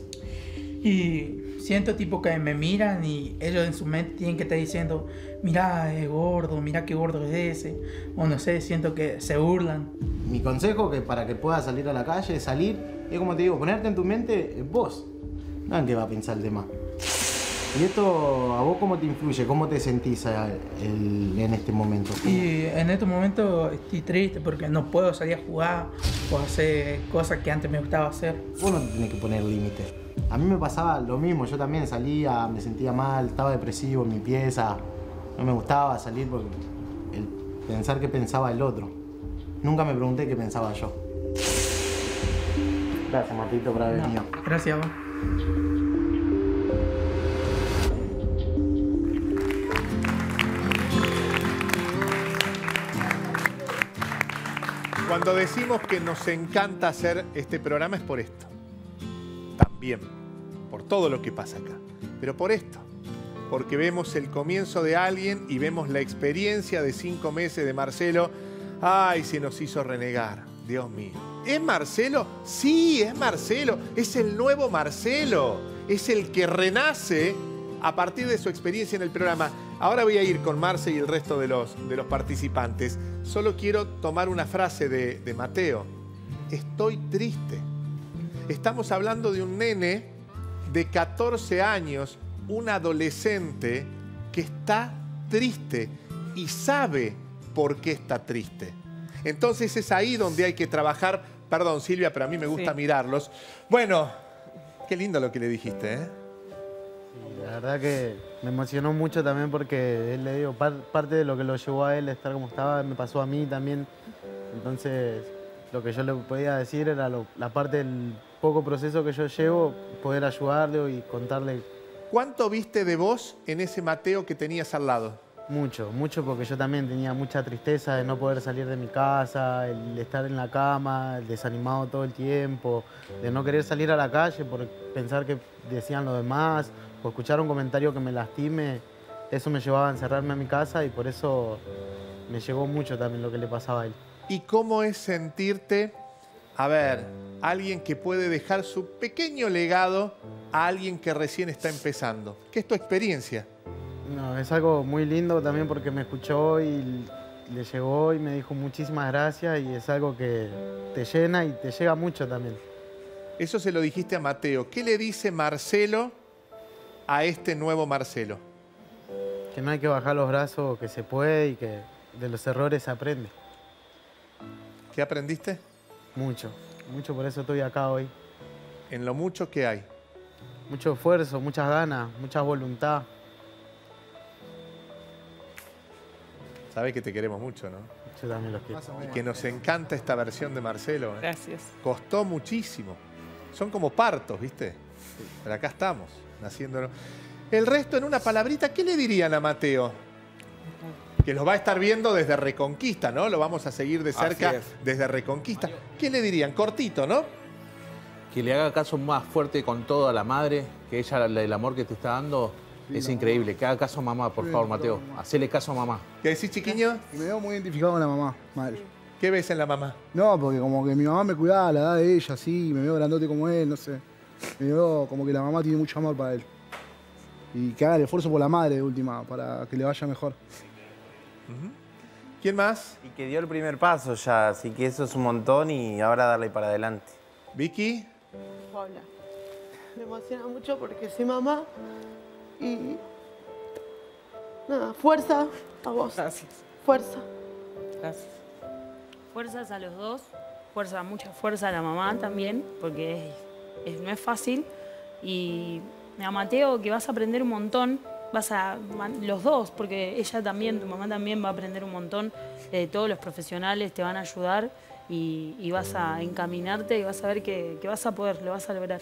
Y siento tipo que me miran y ellos en su mente tienen que estar diciendo, mirá, es gordo, mirá qué gordo es ese. O no sé, siento que se burlan. Mi consejo que para que puedas salir a la calle, es como te digo, ponerte en tu mente vos. No en qué va a pensar el demás. ¿Y esto a vos cómo te influye? ¿Cómo te sentís en este momento? Y en este momento estoy triste porque no puedo salir a jugar o hacer cosas que antes me gustaba hacer. Vos no tenés que poner límites. A mí me pasaba lo mismo, yo también salía, me sentía mal, estaba depresivo en mi pieza. No me gustaba salir por el pensar qué pensaba el otro. Nunca me pregunté qué pensaba yo. Gracias, Matito, por haber venido. Gracias a vos. Cuando decimos que nos encanta hacer este programa es por esto. También, por todo lo que pasa acá. Pero por esto. Porque vemos el comienzo de alguien y vemos la experiencia de 5 meses de Marcelo. ¡Ay, se nos hizo renegar! Dios mío. ¿Es Marcelo? Sí, es Marcelo. Es el nuevo Marcelo. Es el que renace a partir de su experiencia en el programa. Ahora voy a ir con Marce y el resto de los participantes. Solo quiero tomar una frase de Mateo. Estoy triste. Estamos hablando de un nene de 14 años, un adolescente que está triste y sabe por qué está triste. Entonces es ahí donde hay que trabajar. Perdón, Silvia, pero a mí me gusta mirarlos. Bueno, qué lindo lo que le dijiste, ¿eh? La verdad que me emocionó mucho también porque él le digo, parte de lo que lo llevó a él a estar como estaba, me pasó a mí también. Entonces, lo que yo le podía decir era la parte del poco proceso que yo llevo, poder ayudarle y contarle. ¿Cuánto viste de vos en ese Mateo que tenías al lado? Mucho, mucho, porque yo también tenía mucha tristeza de no poder salir de mi casa, el estar en la cama, el desanimado todo el tiempo, de no querer salir a la calle por pensar que decían los demás, o escuchar un comentario que me lastime. Eso me llevaba a encerrarme en mi casa y por eso me llegó mucho también lo que le pasaba a él. ¿Y cómo es sentirte, a ver, alguien que puede dejar su pequeño legado a alguien que recién está empezando? ¿Qué es tu experiencia? No, es algo muy lindo también porque me escuchó y le llegó y me dijo muchísimas gracias y es algo que te llena y te llega mucho también. Eso se lo dijiste a Mateo. ¿Qué le dice Marcelo a este nuevo Marcelo? Que no hay que bajar los brazos, que se puede y que de los errores se aprende. ¿Qué aprendiste? Mucho, mucho, por eso estoy acá hoy. ¿En lo mucho que hay? Mucho esfuerzo, muchas ganas, mucha voluntad. Sabés que te queremos mucho, ¿no? Yo también los quiero. Y que nos encanta esta versión de Marcelo. ¿eh? Gracias. Costó muchísimo. Son como partos, ¿viste? Sí. Pero acá estamos, naciéndolo. El resto, en una palabrita, ¿qué le dirían a Mateo? que los va a estar viendo desde Reconquista, ¿no? Lo vamos a seguir de cerca desde Reconquista. ¿Qué le dirían? Cortito, ¿no? Que le haga caso más fuerte con todo a la madre, que ella, el amor que te está dando, es increíble. Que haga caso a mamá, por favor, Mateo. Hacele caso a mamá. ¿Qué decís, chiquiño? Me veo muy identificado con la mamá, mal. ¿Qué ves en la mamá? No, porque como que mi mamá me cuidaba a la edad de ella, así, me veo grandote como él, no sé. Me veo como que la mamá tiene mucho amor para él. Y que haga el esfuerzo por la madre, de última, para que le vaya mejor. ¿Quién más? Y que dio el primer paso ya, así que eso es un montón y ahora darle para adelante. ¿Vicky? Hola. Me emociona mucho porque soy mamá y... Nada, fuerza a vos. Gracias. Fuerza. Gracias. Fuerzas a los dos, mucha fuerza a la mamá también, porque no es fácil. Y a Mateo, que vas a aprender un montón, los dos, porque ella también, tu mamá también va a aprender un montón. Todos los profesionales te van a ayudar y vas a encaminarte y vas a ver que vas a poder, lo vas a lograr.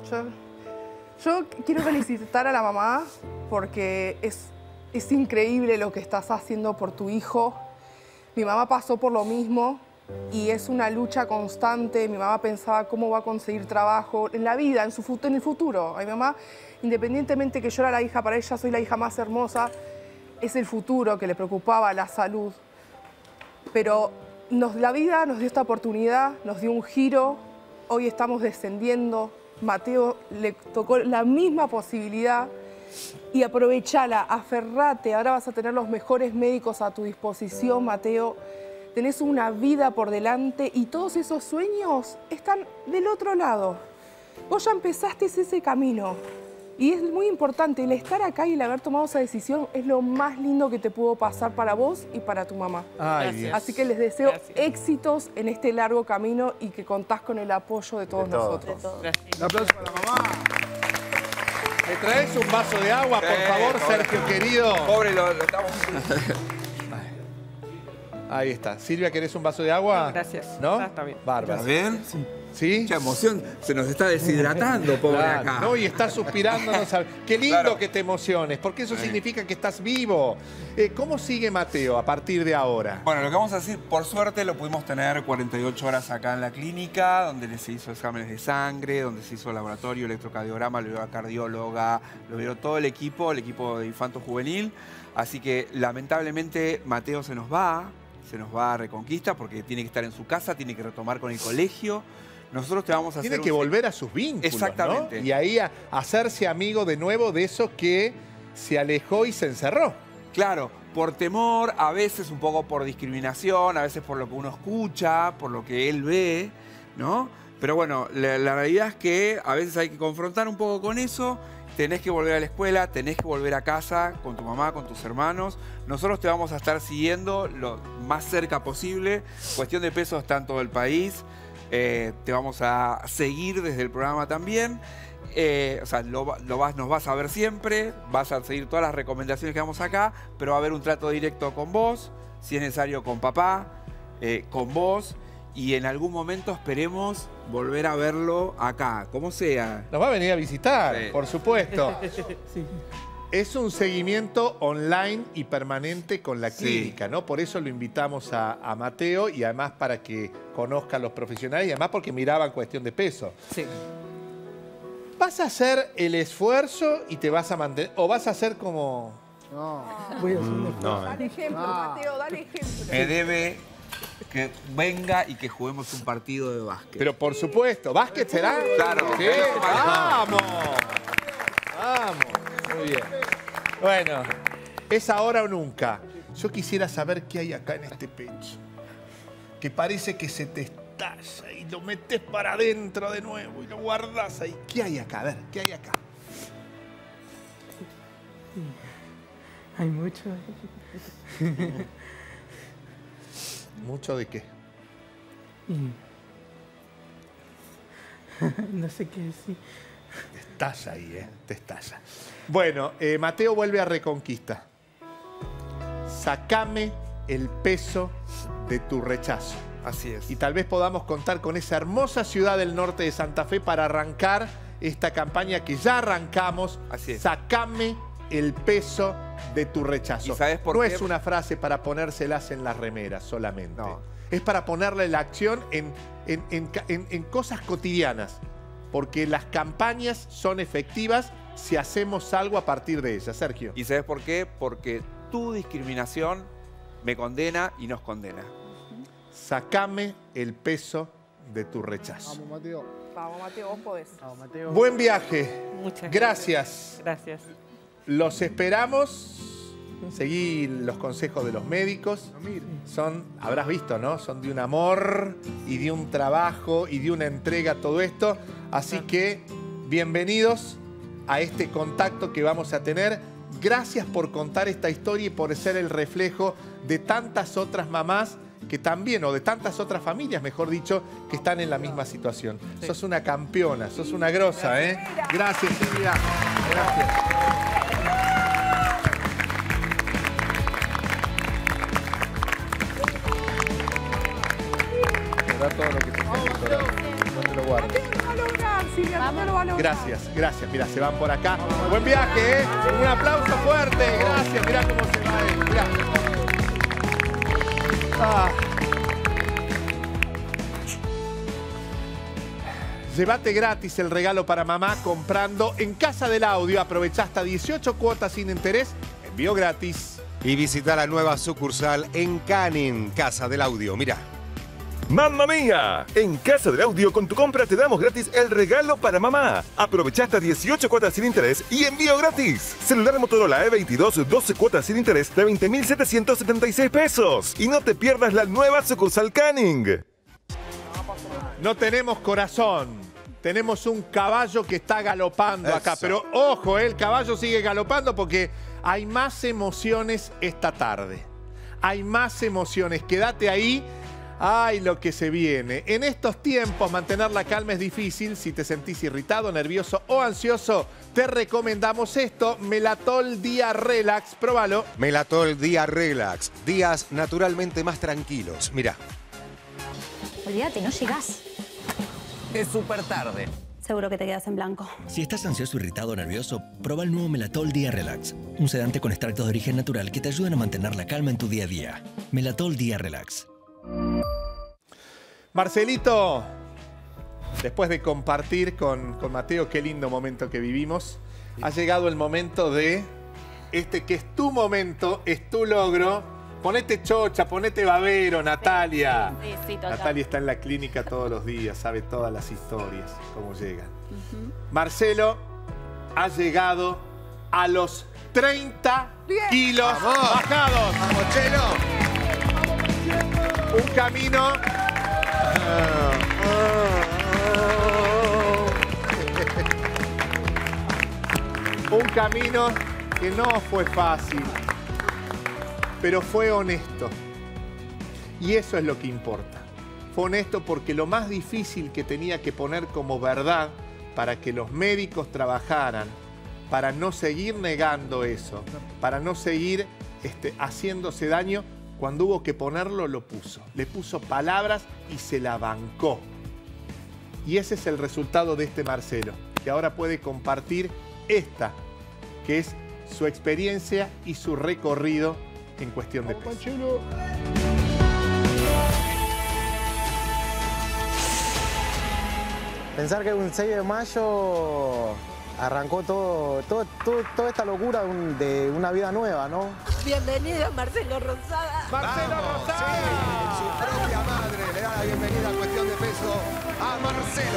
Yo quiero felicitar a la mamá porque es increíble lo que estás haciendo por tu hijo. Mi mamá pasó por lo mismo y es una lucha constante. Mi mamá pensaba cómo va a conseguir trabajo en la vida, en el futuro. A mi mamá, independientemente que yo era la hija, para ella soy la hija más hermosa, es el futuro que le preocupaba, la salud. Pero la vida nos dio esta oportunidad, nos dio un giro. Hoy estamos descendiendo. Mateo le tocó la misma posibilidad. Y aprovechala, aferrate, ahora vas a tener los mejores médicos a tu disposición, Mateo. Tenés una vida por delante y todos esos sueños están del otro lado. Vos ya empezaste ese camino y es muy importante. El estar acá y el haber tomado esa decisión es lo más lindo que te pudo pasar para vos y para tu mamá. Así que les deseo éxitos en este largo camino y que contás con el apoyo de todos nosotros. Un aplauso para la mamá. ¿Me traes un vaso de agua, por favor, Sergio querido? Pobre, lo estamos... Ahí está. Silvia, ¿querés un vaso de agua? Gracias. ¿No? Está bien. Bárbaro. ¿Está bien? Sí. ¿Sí? Mucha emoción. Se nos está deshidratando, pobre acá. No, y estás suspirando. No sabes. Qué lindo que te emociones, porque eso significa que estás vivo. ¿Cómo sigue Mateo a partir de ahora? Bueno, lo que vamos a decir, por suerte lo pudimos tener 48 horas acá en la clínica, donde se hizo exámenes de sangre, donde se hizo laboratorio, electrocardiograma, lo vio la cardióloga, lo vio todo el equipo de infanto juvenil. Así que lamentablemente Mateo se nos va a Reconquista porque tiene que estar en su casa, tiene que retomar con el colegio. Nosotros te vamos a hacer... Tiene que volver a sus vínculos, exactamente, ¿no? Y ahí a hacerse amigo de nuevo de eso que se alejó y se encerró. Claro, por temor, a veces un poco por discriminación, a veces por lo que uno escucha, por lo que él ve, ¿no? Pero bueno, la realidad es que a veces hay que confrontar un poco con eso. Tenés que volver a la escuela, tenés que volver a casa con tu mamá, con tus hermanos. Nosotros te vamos a estar siguiendo lo más cerca posible. Cuestión de Peso está en todo el país. Te vamos a seguir desde el programa también. O sea, nos vas a ver siempre, vas a seguir todas las recomendaciones que damos acá, pero va a haber un trato directo con vos, si es necesario con papá, con vos. Y en algún momento esperemos volver a verlo acá, como sea. Nos va a venir a visitar, sí, por supuesto. Sí. Es un seguimiento online y permanente con la clínica, sí, ¿no? Por eso lo invitamos a Mateo y además para que conozca a los profesionales y además porque miraban Cuestión de Peso. Sí. ¿Vas a hacer el esfuerzo y te vas a mantener? ¿O vas a hacer como...? No, voy a hacer un esfuerzo. Dale ejemplo, Mateo, dale ejemplo. Me debe que venga y que juguemos un partido de básquet. Pero por supuesto, ¿básquet será? Claro. Sí, ¡vamos! ¡Vamos! Muy bien. Bueno, es ahora o nunca. Yo quisiera saber qué hay acá en este pecho. Que parece que se te estalla y lo metes para adentro de nuevo y lo guardas ahí. ¿Qué hay acá? A ver, ¿qué hay acá? Hay mucho. ¿Mucho de qué? No sé qué decir. Te estalla ahí, ¿eh? Te estalla. Bueno, Mateo vuelve a Reconquista. Sacame el peso de tu rechazo. Así es. Y tal vez podamos contar con esa hermosa ciudad del norte de Santa Fe para arrancar esta campaña que ya arrancamos. Así es. Sacame el peso de tu rechazo. ¿Y sabes por no qué? es una frase para ponérselas en las remeras solamente. No. Es para ponerle la acción en cosas cotidianas. Porque las campañas son efectivas si hacemos algo a partir de ellas. Sergio. ¿Y sabes por qué? Porque tu discriminación me condena y nos condena. Sacame el peso de tu rechazo. Vamos, Mateo. Vamos, Mateo, vos podés. Vamos, Mateo. Buen viaje. Muchas gracias. Gracias. Los esperamos. Seguí los consejos de los médicos. Son, habrás visto, ¿no? Son de un amor y de un trabajo y de una entrega todo esto. Así que bienvenidos a este contacto que vamos a tener. Gracias por contar esta historia y por ser el reflejo de tantas otras mamás que también, o de tantas otras familias, mejor dicho, que están en la misma situación. Sí. Sos una campeona, sos una grosa, ¿eh? Gracias, Silvia. Gracias. Todo lo que te no te lo guardo. Gracias, gracias. Mira, se van por acá. Buen viaje, ¿eh? Un aplauso fuerte. Gracias. Mirá cómo se va él. Mirá. Llévate gratis el regalo para mamá comprando en Casa del Audio. Aprovecha hasta 18 cuotas sin interés. Envío gratis. Y visita la nueva sucursal en Canning, Casa del Audio. Mirá. ¡Mamma mía! En Casa del Audio, con tu compra te damos gratis el regalo para mamá. Aprovecha hasta 18 cuotas sin interés y envío gratis. Celular Motorola E22, 12 cuotas sin interés de 20.776 pesos. Y no te pierdas la nueva sucursal Canning. No tenemos corazón. Tenemos un caballo que está galopando acá. Pero ojo, el caballo sigue galopando porque hay más emociones esta tarde. Hay más emociones. Quédate ahí. ¡Ay, lo que se viene! En estos tiempos, mantener la calma es difícil. Si te sentís irritado, nervioso o ansioso, te recomendamos esto. Melatol Día Relax. Próbalo. Melatol Día Relax. Días naturalmente más tranquilos. Mirá. Olvídate, no llegás. Es súper tarde. Seguro que te quedas en blanco. Si estás ansioso, irritado o nervioso, prueba el nuevo Melatol Día Relax. Un sedante con extractos de origen natural que te ayudan a mantener la calma en tu día a día. Melatol Día Relax. Marcelito, después de compartir con Mateo qué lindo momento que vivimos, ha llegado el momento de este que es tu momento, es tu logro. Ponete chocha, ponete babero, Natalia. Sí, total. Natalia está en la clínica todos los días, sabe todas las historias, cómo llegan. Marcelo ha llegado a los 30 kilos bajados. ¡Vamos, Chelo! Un camino... Un camino que no fue fácil, pero fue honesto. Y eso es lo que importa. Fue honesto porque lo más difícil que tenía que poner como verdad para que los médicos trabajaran, para no seguir negando eso, para no seguir haciéndose daño, cuando hubo que ponerlo, lo puso. Le puso palabras y se la bancó. Y ese es el resultado de este Marcelo, que ahora puede compartir esta, que es su experiencia y su recorrido en cuestión de peso. Pensar que un 6 de mayo arrancó toda esta locura de una vida nueva, ¿no? Bienvenido, Marcelo Rosada. ¡Marcelo Rosada! Sí, su propia madre le da la bienvenida a Cuestión de Peso a Marcelo.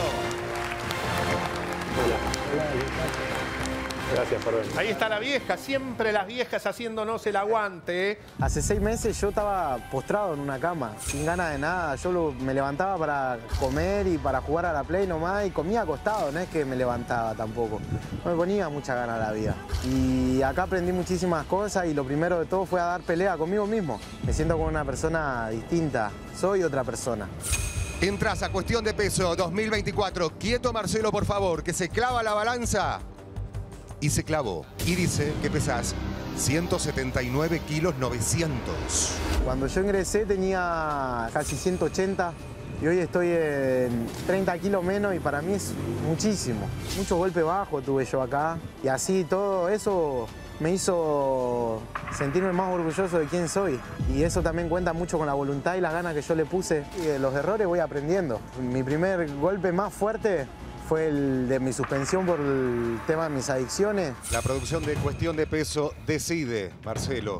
Gracias por venir. Ahí está la vieja, siempre las viejas haciéndonos el aguante, ¿eh? Hace 6 meses yo estaba postrado en una cama, sin ganas de nada. Yo me levantaba para comer y para jugar a la Play nomás y comía acostado, no es que me levantaba tampoco. No me ponía mucha gana a la vida. Y acá aprendí muchísimas cosas y lo primero de todo fue a dar pelea conmigo mismo. Me siento como una persona distinta, soy otra persona. Entras a Cuestión de Peso 2024. Quieto, Marcelo, por favor, que se clava la balanza. Y se clavó. Y dice que pesás 179 kilos 900. Cuando yo ingresé tenía casi 180 y hoy estoy en 30 kilos menos y para mí es muchísimo. Muchos golpes bajos tuve yo acá y así todo eso me hizo sentirme más orgulloso de quién soy. Y eso también cuenta mucho con la voluntad y las ganas que yo le puse. Y de los errores voy aprendiendo. Mi primer golpe más fuerte fue el de mi suspensión por el tema de mis adicciones. La producción de Cuestión de Peso decide, Marcelo,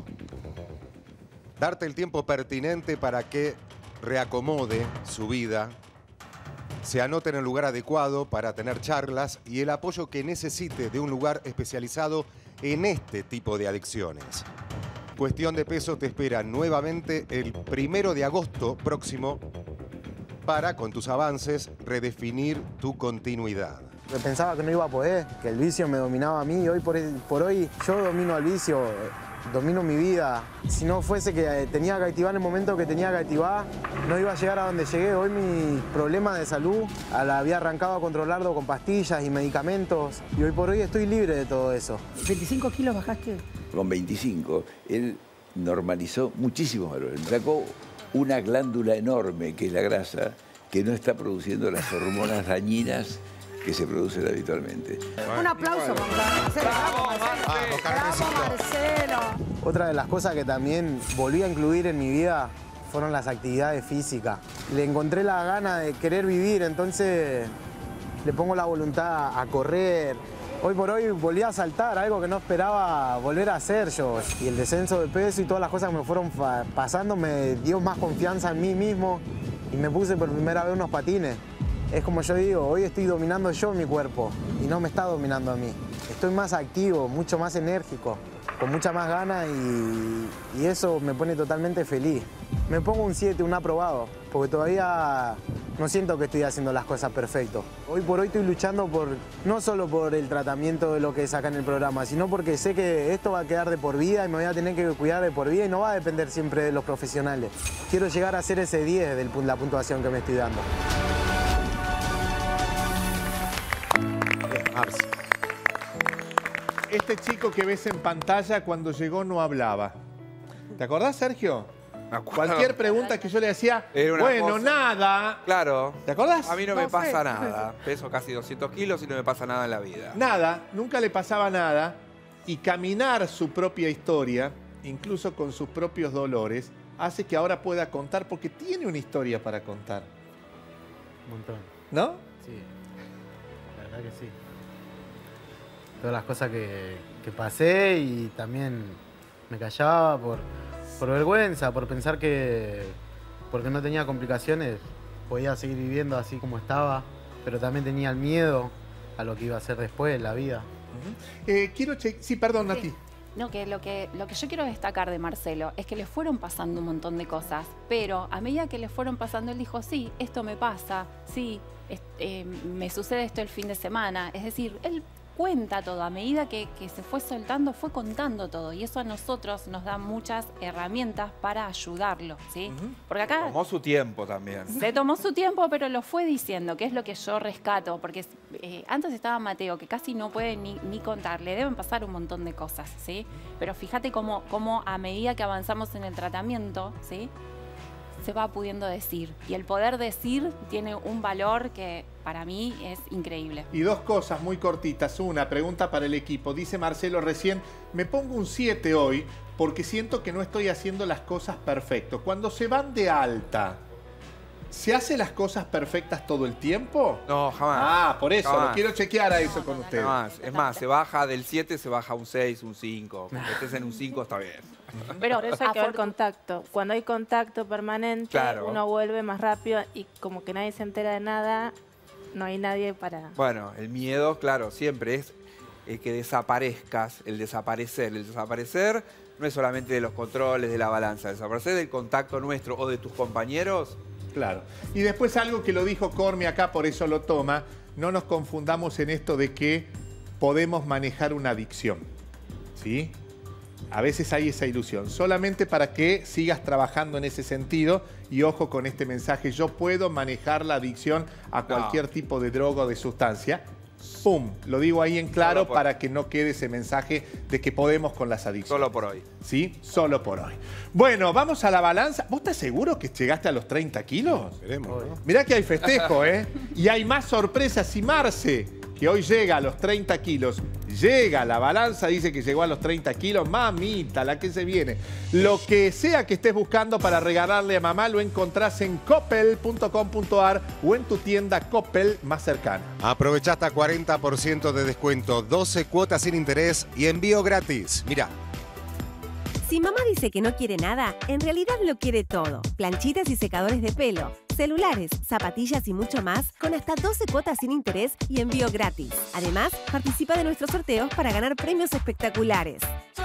darte el tiempo pertinente para que reacomode su vida, se anote en el lugar adecuado para tener charlas y el apoyo que necesite de un lugar especializado en este tipo de adicciones. Cuestión de Peso te espera nuevamente el 1 de agosto próximo para, con tus avances, redefinir tu continuidad. Pensaba que no iba a poder, que el vicio me dominaba a mí y hoy por hoy yo domino al vicio, domino mi vida. Si no fuese que tenía que activar en el momento que tenía que activar, no iba a llegar a donde llegué. Hoy mis problemas de salud había arrancado a controlarlo con pastillas y medicamentos y hoy por hoy estoy libre de todo eso. ¿25 kilos bajaste? Con 25, él normalizó muchísimos valores. Sacó una glándula enorme, que es la grasa, que no está produciendo las hormonas dañinas que se producen habitualmente. Un aplauso, Marcelo. ¡Bravo, Marcelo! Otra de las cosas que también volví a incluir en mi vida fueron las actividades físicas. Le encontré la gana de querer vivir, entonces le pongo la voluntad a correr. Hoy por hoy volví a saltar, algo que no esperaba volver a hacer yo. Y el descenso de peso y todas las cosas que me fueron pasando me dio más confianza en mí mismo y me puse por primera vez unos patines. Es como yo digo, hoy estoy dominando yo mi cuerpo y no me está dominando a mí. Estoy más activo, mucho más enérgico, con mucha más ganas y eso me pone totalmente feliz. Me pongo un 7, un aprobado, porque todavía no siento que estoy haciendo las cosas perfecto. Hoy por hoy estoy luchando no solo por el tratamiento de lo que saca en el programa, sino porque sé que esto va a quedar de por vida y me voy a tener que cuidar de por vida y no va a depender siempre de los profesionales. Quiero llegar a ser ese 10 de la puntuación que me estoy dando. Este chico que ves en pantalla cuando llegó no hablaba. ¿Te acordás, Sergio? Cualquier pregunta que yo le hacía, bueno, cosa. Nada. Claro. ¿Te acordás? A mí no me pasa nada. Peso casi 200 kilos y no me pasa nada en la vida. Nada, nunca le pasaba nada. Y caminar su propia historia, incluso con sus propios dolores, hace que ahora pueda contar, porque tiene una historia para contar. Un montón. ¿No? Sí, la verdad que sí. Todas las cosas que pasé y también me callaba por vergüenza, por pensar que porque no tenía complicaciones podía seguir viviendo así como estaba, pero también tenía el miedo a lo que iba a hacer después en la vida. Sí, perdón, Nati. No, que lo que yo quiero destacar de Marcelo es que le fueron pasando un montón de cosas, pero a medida que le fueron pasando, él dijo, sí, esto me pasa, sí, me sucede esto el fin de semana. Es decir, él cuenta todo, a medida que se fue soltando, fue contando todo. Y eso a nosotros nos da muchas herramientas para ayudarlo, ¿sí? Porque acá... Tomó su tiempo también. Se tomó su tiempo, pero lo fue diciendo, que es lo que yo rescato. Porque antes estaba Mateo, que casi no puede ni contar. Le deben pasar un montón de cosas, ¿sí? Pero fíjate cómo a medida que avanzamos en el tratamiento, ¿sí?, se va pudiendo decir. Y el poder decir tiene un valor que para mí es increíble. Y dos cosas muy cortitas. Una, pregunta para el equipo. Dice Marcelo recién, me pongo un 7 hoy porque siento que no estoy haciendo las cosas perfecto. Cuando se van de alta, ¿se hace las cosas perfectas todo el tiempo? No, jamás. Ah, por eso, jamás. lo quiero chequear a eso con ustedes. Jamás. Es más, se baja del 7, se baja un 6, un 5. Cuando estés en un 5 está bien. Pero por eso hay que ver contacto. Cuando hay contacto permanente, claro, uno vuelve más rápido y como que nadie se entera de nada, no hay nadie para... Bueno, el miedo, claro, siempre es que desaparezcas, el desaparecer. El desaparecer no es solamente de los controles, de la balanza, el desaparecer del contacto nuestro o de tus compañeros. Claro. Y después algo que lo dijo Cormi acá, por eso lo toma, no nos confundamos en esto de que podemos manejar una adicción, ¿sí? A veces hay esa ilusión, solamente para que sigas trabajando en ese sentido. Y ojo con este mensaje, yo puedo manejar la adicción a cualquier tipo de droga o de sustancia. ¡Pum! Lo digo ahí en claro para que no quede ese mensaje de que podemos con las adicciones. Solo por hoy. ¿Sí? Solo por hoy. Bueno, vamos a la balanza. ¿Vos estás seguro que llegaste a los 30 kilos? Veremos, ¿no? Mirá que hay festejo, ¿eh? Y hay más sorpresas. Y Marce, que hoy llega a los 30 kilos, llega, la balanza dice que llegó a los 30 kilos, mamita, la que se viene. Lo que sea que estés buscando para regalarle a mamá lo encontrás en coppel.com.ar o en tu tienda Coppel más cercana. Aprovecha hasta 40% de descuento, 12 cuotas sin interés y envío gratis. Mirá. Si mamá dice que no quiere nada, en realidad lo quiere todo. Planchitas y secadores de pelo, celulares, zapatillas y mucho más, con hasta 12 cuotas sin interés y envío gratis. Además, participa de nuestros sorteos para ganar premios espectaculares.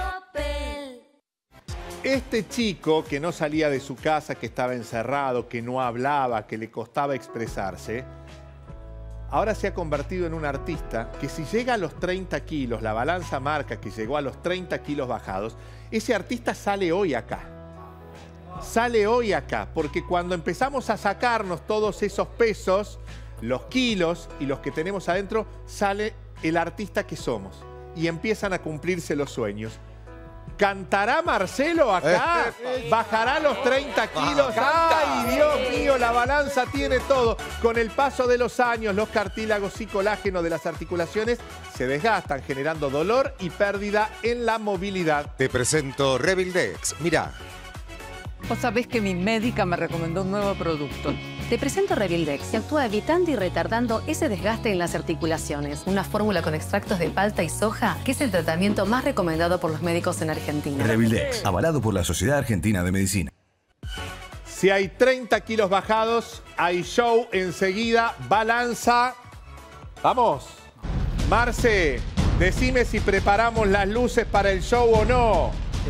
Este chico que no salía de su casa, que estaba encerrado, que no hablaba, que le costaba expresarse, ahora se ha convertido en un artista que si llega a los 30 kilos, la balanza marca que llegó a los 30 kilos bajados, ese artista sale hoy acá. Sale hoy acá, porque cuando empezamos a sacarnos todos esos pesos, los kilos y los que tenemos adentro, sale el artista que somos y empiezan a cumplirse los sueños. ¿Cantará Marcelo acá? ¿Bajará los 30 kilos? ¡Ay, Dios mío! La balanza tiene todo. Con el paso de los años, los cartílagos y colágeno de las articulaciones se desgastan, generando dolor y pérdida en la movilidad. Te presento Revildex. Mirá. Vos sabés que mi médica me recomendó un nuevo producto. Te presento Revildex, que actúa evitando y retardando ese desgaste en las articulaciones. Una fórmula con extractos de palta y soja, que es el tratamiento más recomendado por los médicos en Argentina. Revildex, avalado por la Sociedad Argentina de Medicina. Si hay 30 kilos bajados, hay show enseguida, balanza. ¡Vamos! Marce, decime si preparamos las luces para el show o no.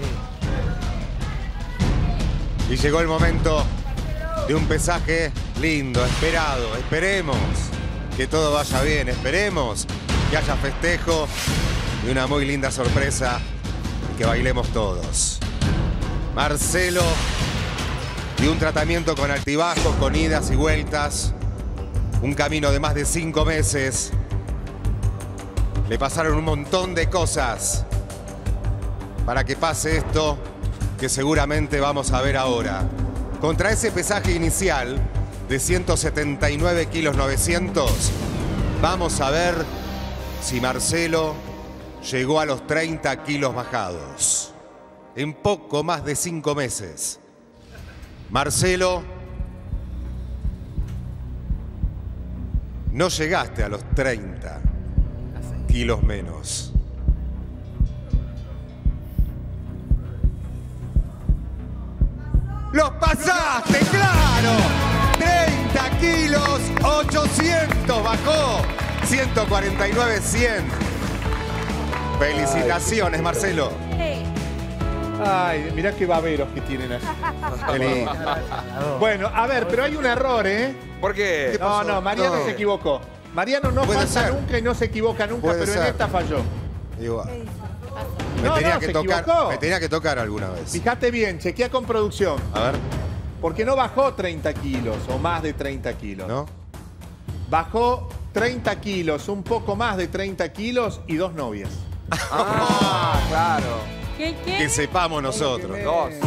Y llegó el momento de un pesaje lindo, esperado. Esperemos que todo vaya bien, esperemos que haya festejo y una muy linda sorpresa y que bailemos todos. Marcelo dio un tratamiento con altibajos, con idas y vueltas, un camino de más de 5 meses. Le pasaron un montón de cosas para que pase esto que seguramente vamos a ver ahora. Contra ese pesaje inicial de 179 kilos 900, vamos a ver si Marcelo llegó a los 30 kilos bajados en poco más de 5 meses. Marcelo, no llegaste a los 30 kilos menos. ¡Los pasaste, claro! 30 kilos, 800 bajó. 149, 100. Felicitaciones, Marcelo. Ay, mirá qué baberos que tienen allí. Bueno, a ver, pero hay un error, ¿eh? ¿Por qué? No, Mariano se equivocó. Mariano no falla nunca y no se equivoca nunca, pero en esta falló. Igual. Me tenía que tocar alguna vez. Fíjate bien, chequea con producción. A ver. Porque no bajó 30 kilos o más de 30 kilos. ¿No? Bajó 30 kilos, un poco más de 30 kilos y 2 novias. Ah, claro. ¿Qué? Que sepamos nosotros.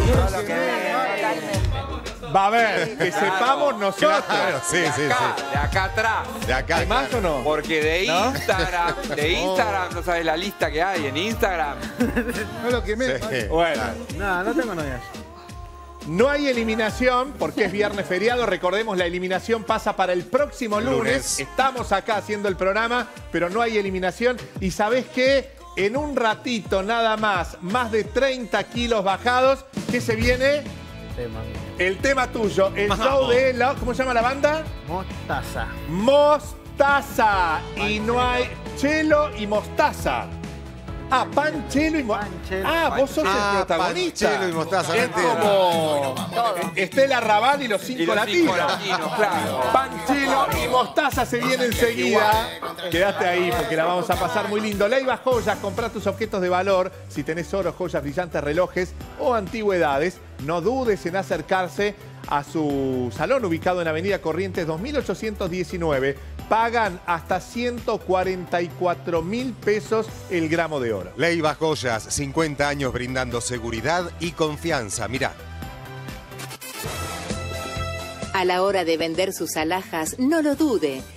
Va a ver, que sepamos nosotros. Claro, sí. De acá atrás. De acá. ¿Hay más o no? Porque de Instagram, no sabes la lista que hay en Instagram. No lo quemé. Sí. Bueno, No tengo novias. no hay eliminación porque es viernes feriado. Recordemos, la eliminación pasa para el próximo lunes. Estamos acá haciendo el programa, pero no hay eliminación. ¿Y sabés qué? En un ratito nada más de 30 kilos bajados, ¿qué se viene? El tema tuyo, el show de la... ¿Cómo se llama la banda? Mostaza. Mostaza. Y no hay chelo y mostaza. Ah, pan, chelo y mostaza. Vos sos el protagonista. Pan, chelo y mostaza. Es como Estela Raval y los 5 latinos. Claro. Pan, chelo y mostaza se viene enseguida. Quédate ahí porque la vamos a pasar muy lindo. Leiva Joyas, comprá tus objetos de valor. Si tenés oro, joyas brillantes, relojes o antigüedades, no dudes en acercarse a su salón ubicado en Avenida Corrientes 2819. Pagan hasta 144.000 pesos el gramo de oro. Leiva Joyas, 50 años brindando seguridad y confianza. Mirá. A la hora de vender sus alhajas, no lo dude.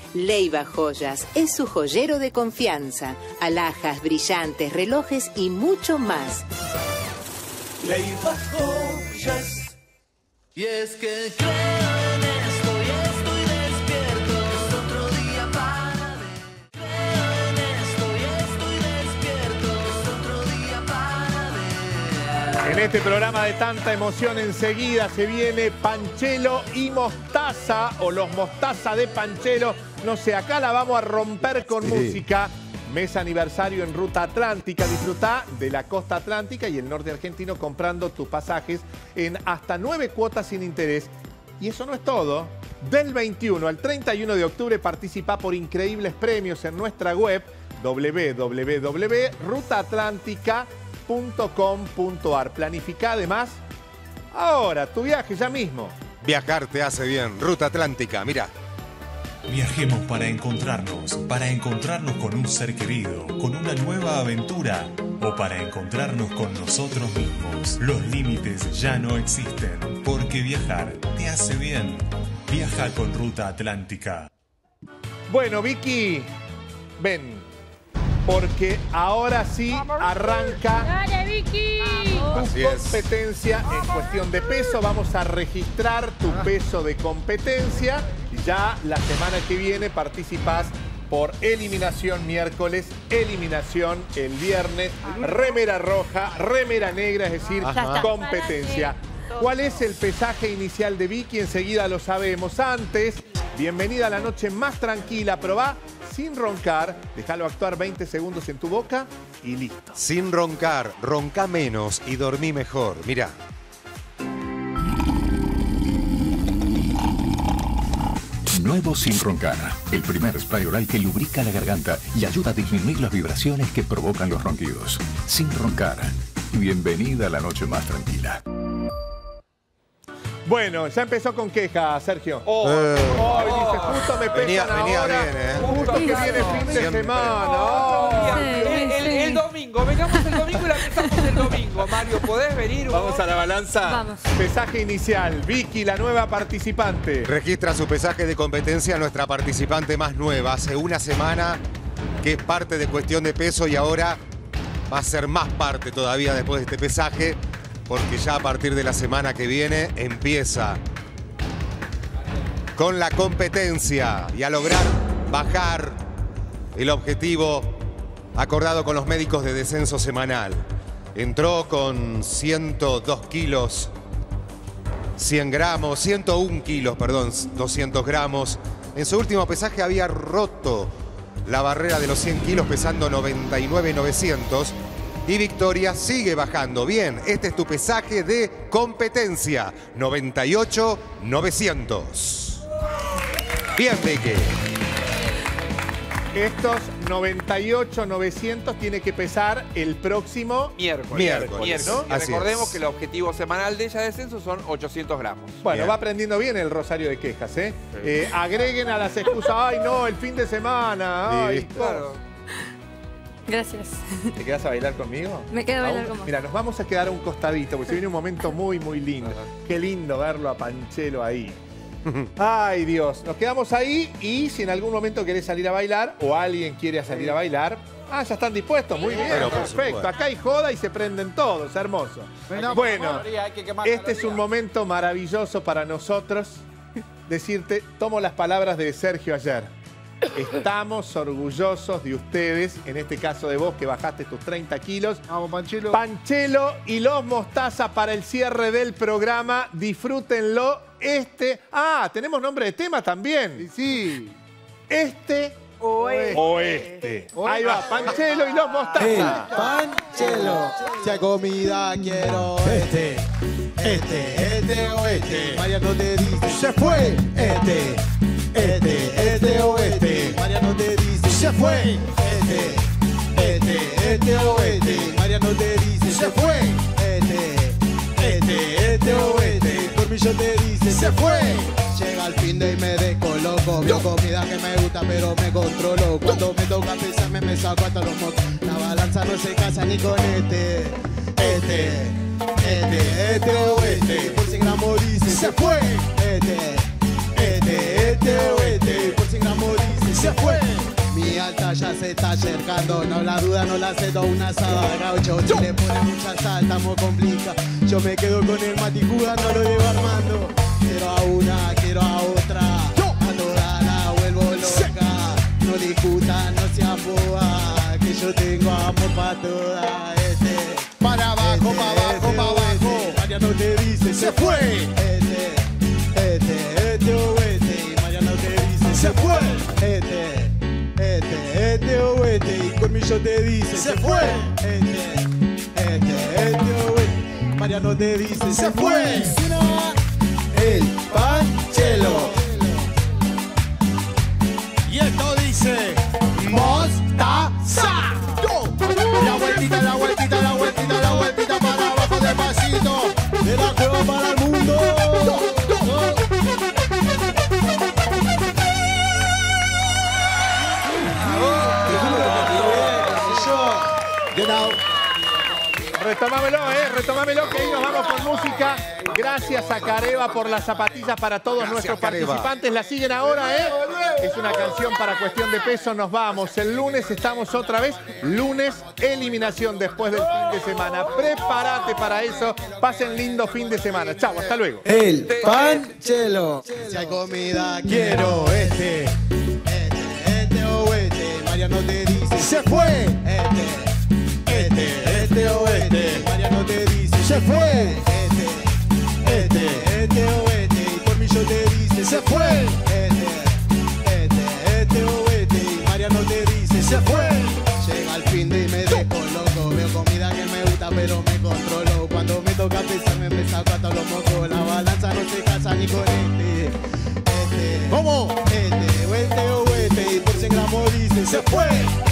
Leiva Joyas es su joyero de confianza. Alhajas, brillantes, relojes y mucho más. Leiva Joyas. Y es que creo en esto y estoy despierto. Es otro día para ver. Creo en esto y estoy despierto. Es otro día para ver. En este programa de tanta emoción enseguida se viene Panchelo y Mostaza, o los Mostaza de Panchelo. No sé, acá la vamos a romper con música. Mes aniversario en Ruta Atlántica. Disfrutá de la costa atlántica y el norte argentino comprando tus pasajes en hasta 9 cuotas sin interés. Y eso no es todo. Del 21 al 31 de octubre participa por increíbles premios en nuestra web www.rutaatlántica.com.ar. Planificá además ahora tu viaje ya mismo. Viajar te hace bien. Ruta Atlántica, mira. Viajemos para encontrarnos con un ser querido, con una nueva aventura o para encontrarnos con nosotros mismos. Los límites ya no existen, porque viajar te hace bien. Viaja con Ruta Atlántica. Bueno, Vicky, ven, porque ahora sí arranca ¡Dale, Vicky! tu competencia en cuestión de peso. Vamos a registrar tu peso de competencia. Ya la semana que viene participás por eliminación miércoles, eliminación el viernes, remera roja, remera negra, es decir, competencia. ¿Cuál es el pesaje inicial de Vicky? Enseguida lo sabemos. Antes, bienvenida a la noche más tranquila. Probá sin roncar, déjalo actuar 20 segundos en tu boca y listo. Sin roncar, ronca menos y dormí mejor. Mirá. Nuevo Sin Roncar, el primer spray oral que lubrica la garganta y ayuda a disminuir las vibraciones que provocan los ronquidos. Sin Roncar, bienvenida a la noche más tranquila. Bueno, ya empezó con queja, Sergio. Dice, justo me pesan venía ahora, bien, justo que viene fin de semana. El domingo, vengamos el domingo y la empezamos el domingo. Mario, ¿podés venir? Vamos a la balanza. Vamos. Pesaje inicial. Vicky, la nueva participante. Registra su pesaje de competencia nuestra participante más nueva. Hace una semana que es parte de Cuestión de Peso y ahora va a ser más parte todavía después de este pesaje, porque ya a partir de la semana que viene empieza con la competencia y a lograr bajar el objetivo acordado con los médicos de descenso semanal. Entró con 102 kilos, 100 gramos, 101 kilos, perdón, 200 gramos. En su último pesaje había roto la barrera de los 100 kilos pesando 99,900. Y Victoria sigue bajando. Bien, este es tu pesaje de competencia. 98,900. Bien, Vicky. Estos 98,900 tiene que pesar el próximo miércoles, ¿no? Y recordemos que el objetivo semanal de ella de descenso son 800 gramos. Bueno, Bien. va aprendiendo bien el rosario de quejas, ¿eh? Agreguen a las excusas, ay no, el fin de semana, ay, claro. Gracias. ¿Te quedas a bailar conmigo? Me quedo a bailar con vos. Mira, nos vamos a quedar a un costadito, porque se viene un momento muy, muy lindo. Qué lindo verlo a Panchelo ahí. Ay, Dios. Nos quedamos ahí y si en algún momento querés salir a bailar o alguien quiere salir a bailar, ya están dispuestos. Muy bien, pero perfecto. Acá hay joda y se prenden todos. Hermoso. Bueno, este es un momento maravilloso para nosotros. Decirte, tomo las palabras de Sergio ayer. Estamos orgullosos de ustedes, en este caso de vos que bajaste tus 30 kilos. Vamos, Panchelo. Panchelo y los Mostaza para el cierre del programa. Disfrútenlo. Tenemos nombre de tema también. Sí. Oeste. Ahí va, Panchelo y los Mostaza. Panchelo. Si hay comida quiero oeste, oeste. Mariano te dice, se fue. Oeste. Mariano te dice, se fue. Oeste. Mariano te dice, se fue. Oeste. Por mí yo te dice, se fue. Llega al fin de y me descoloco. Vio comida que me gusta pero me controlo. Cuando me toca pesarme me saco hasta los mocos. La balanza no se casa ni con oeste. Por 100 gramos dice, se fue. Oeste. Por 100 gramos dice, se fue. Mi alta ya se está acercando, no la duda, no la cedo, una asada gaucho. Si le pone mucha sal, estamos complica. Yo me quedo con el mati jugando, lo llevo armando. Quiero a una, quiero a otra, a toda la vuelvo loca. No discutan, no sean boas, que yo tengo amor para todas. Para abajo, para abajo, para abajo. Mariano te dice, se fue. Y Mariano te dice, se fue. Y Colmillo te dice, se fue. Mariano te dice, se fue. El Panchelo. Y esto dice Mostaza. La vueltita, la vueltita, la vueltita, la vueltita para abajo despacito. De la cueva para el mundo. Retomámelo, que ahí nos vamos con música. Gracias a Careva por las zapatillas para todos nuestros participantes. La siguen ahora, Es una canción para Cuestión de Peso. Nos vamos. El lunes estamos otra vez. Lunes, eliminación después del fin de semana. Prepárate para eso. Pasen lindo fin de semana. Chau, hasta luego. El Panchelo. Si hay comida, quiero este o este. Mariano te dice, se fue. Este o este. Mariano te dice, se fue. Este o este. Y Colmillo te dice, se fue. Este o este. Y Mariano te dice, se fue. Llega el fin de y me dejo loco. Veo comida que me gusta pero me controlo. Cuando me toca pesarme me saco hasta los mocos. La balanza no se casa ni con este. ¿Cómo? Este o este. Y por 100 gramos dice, se fue.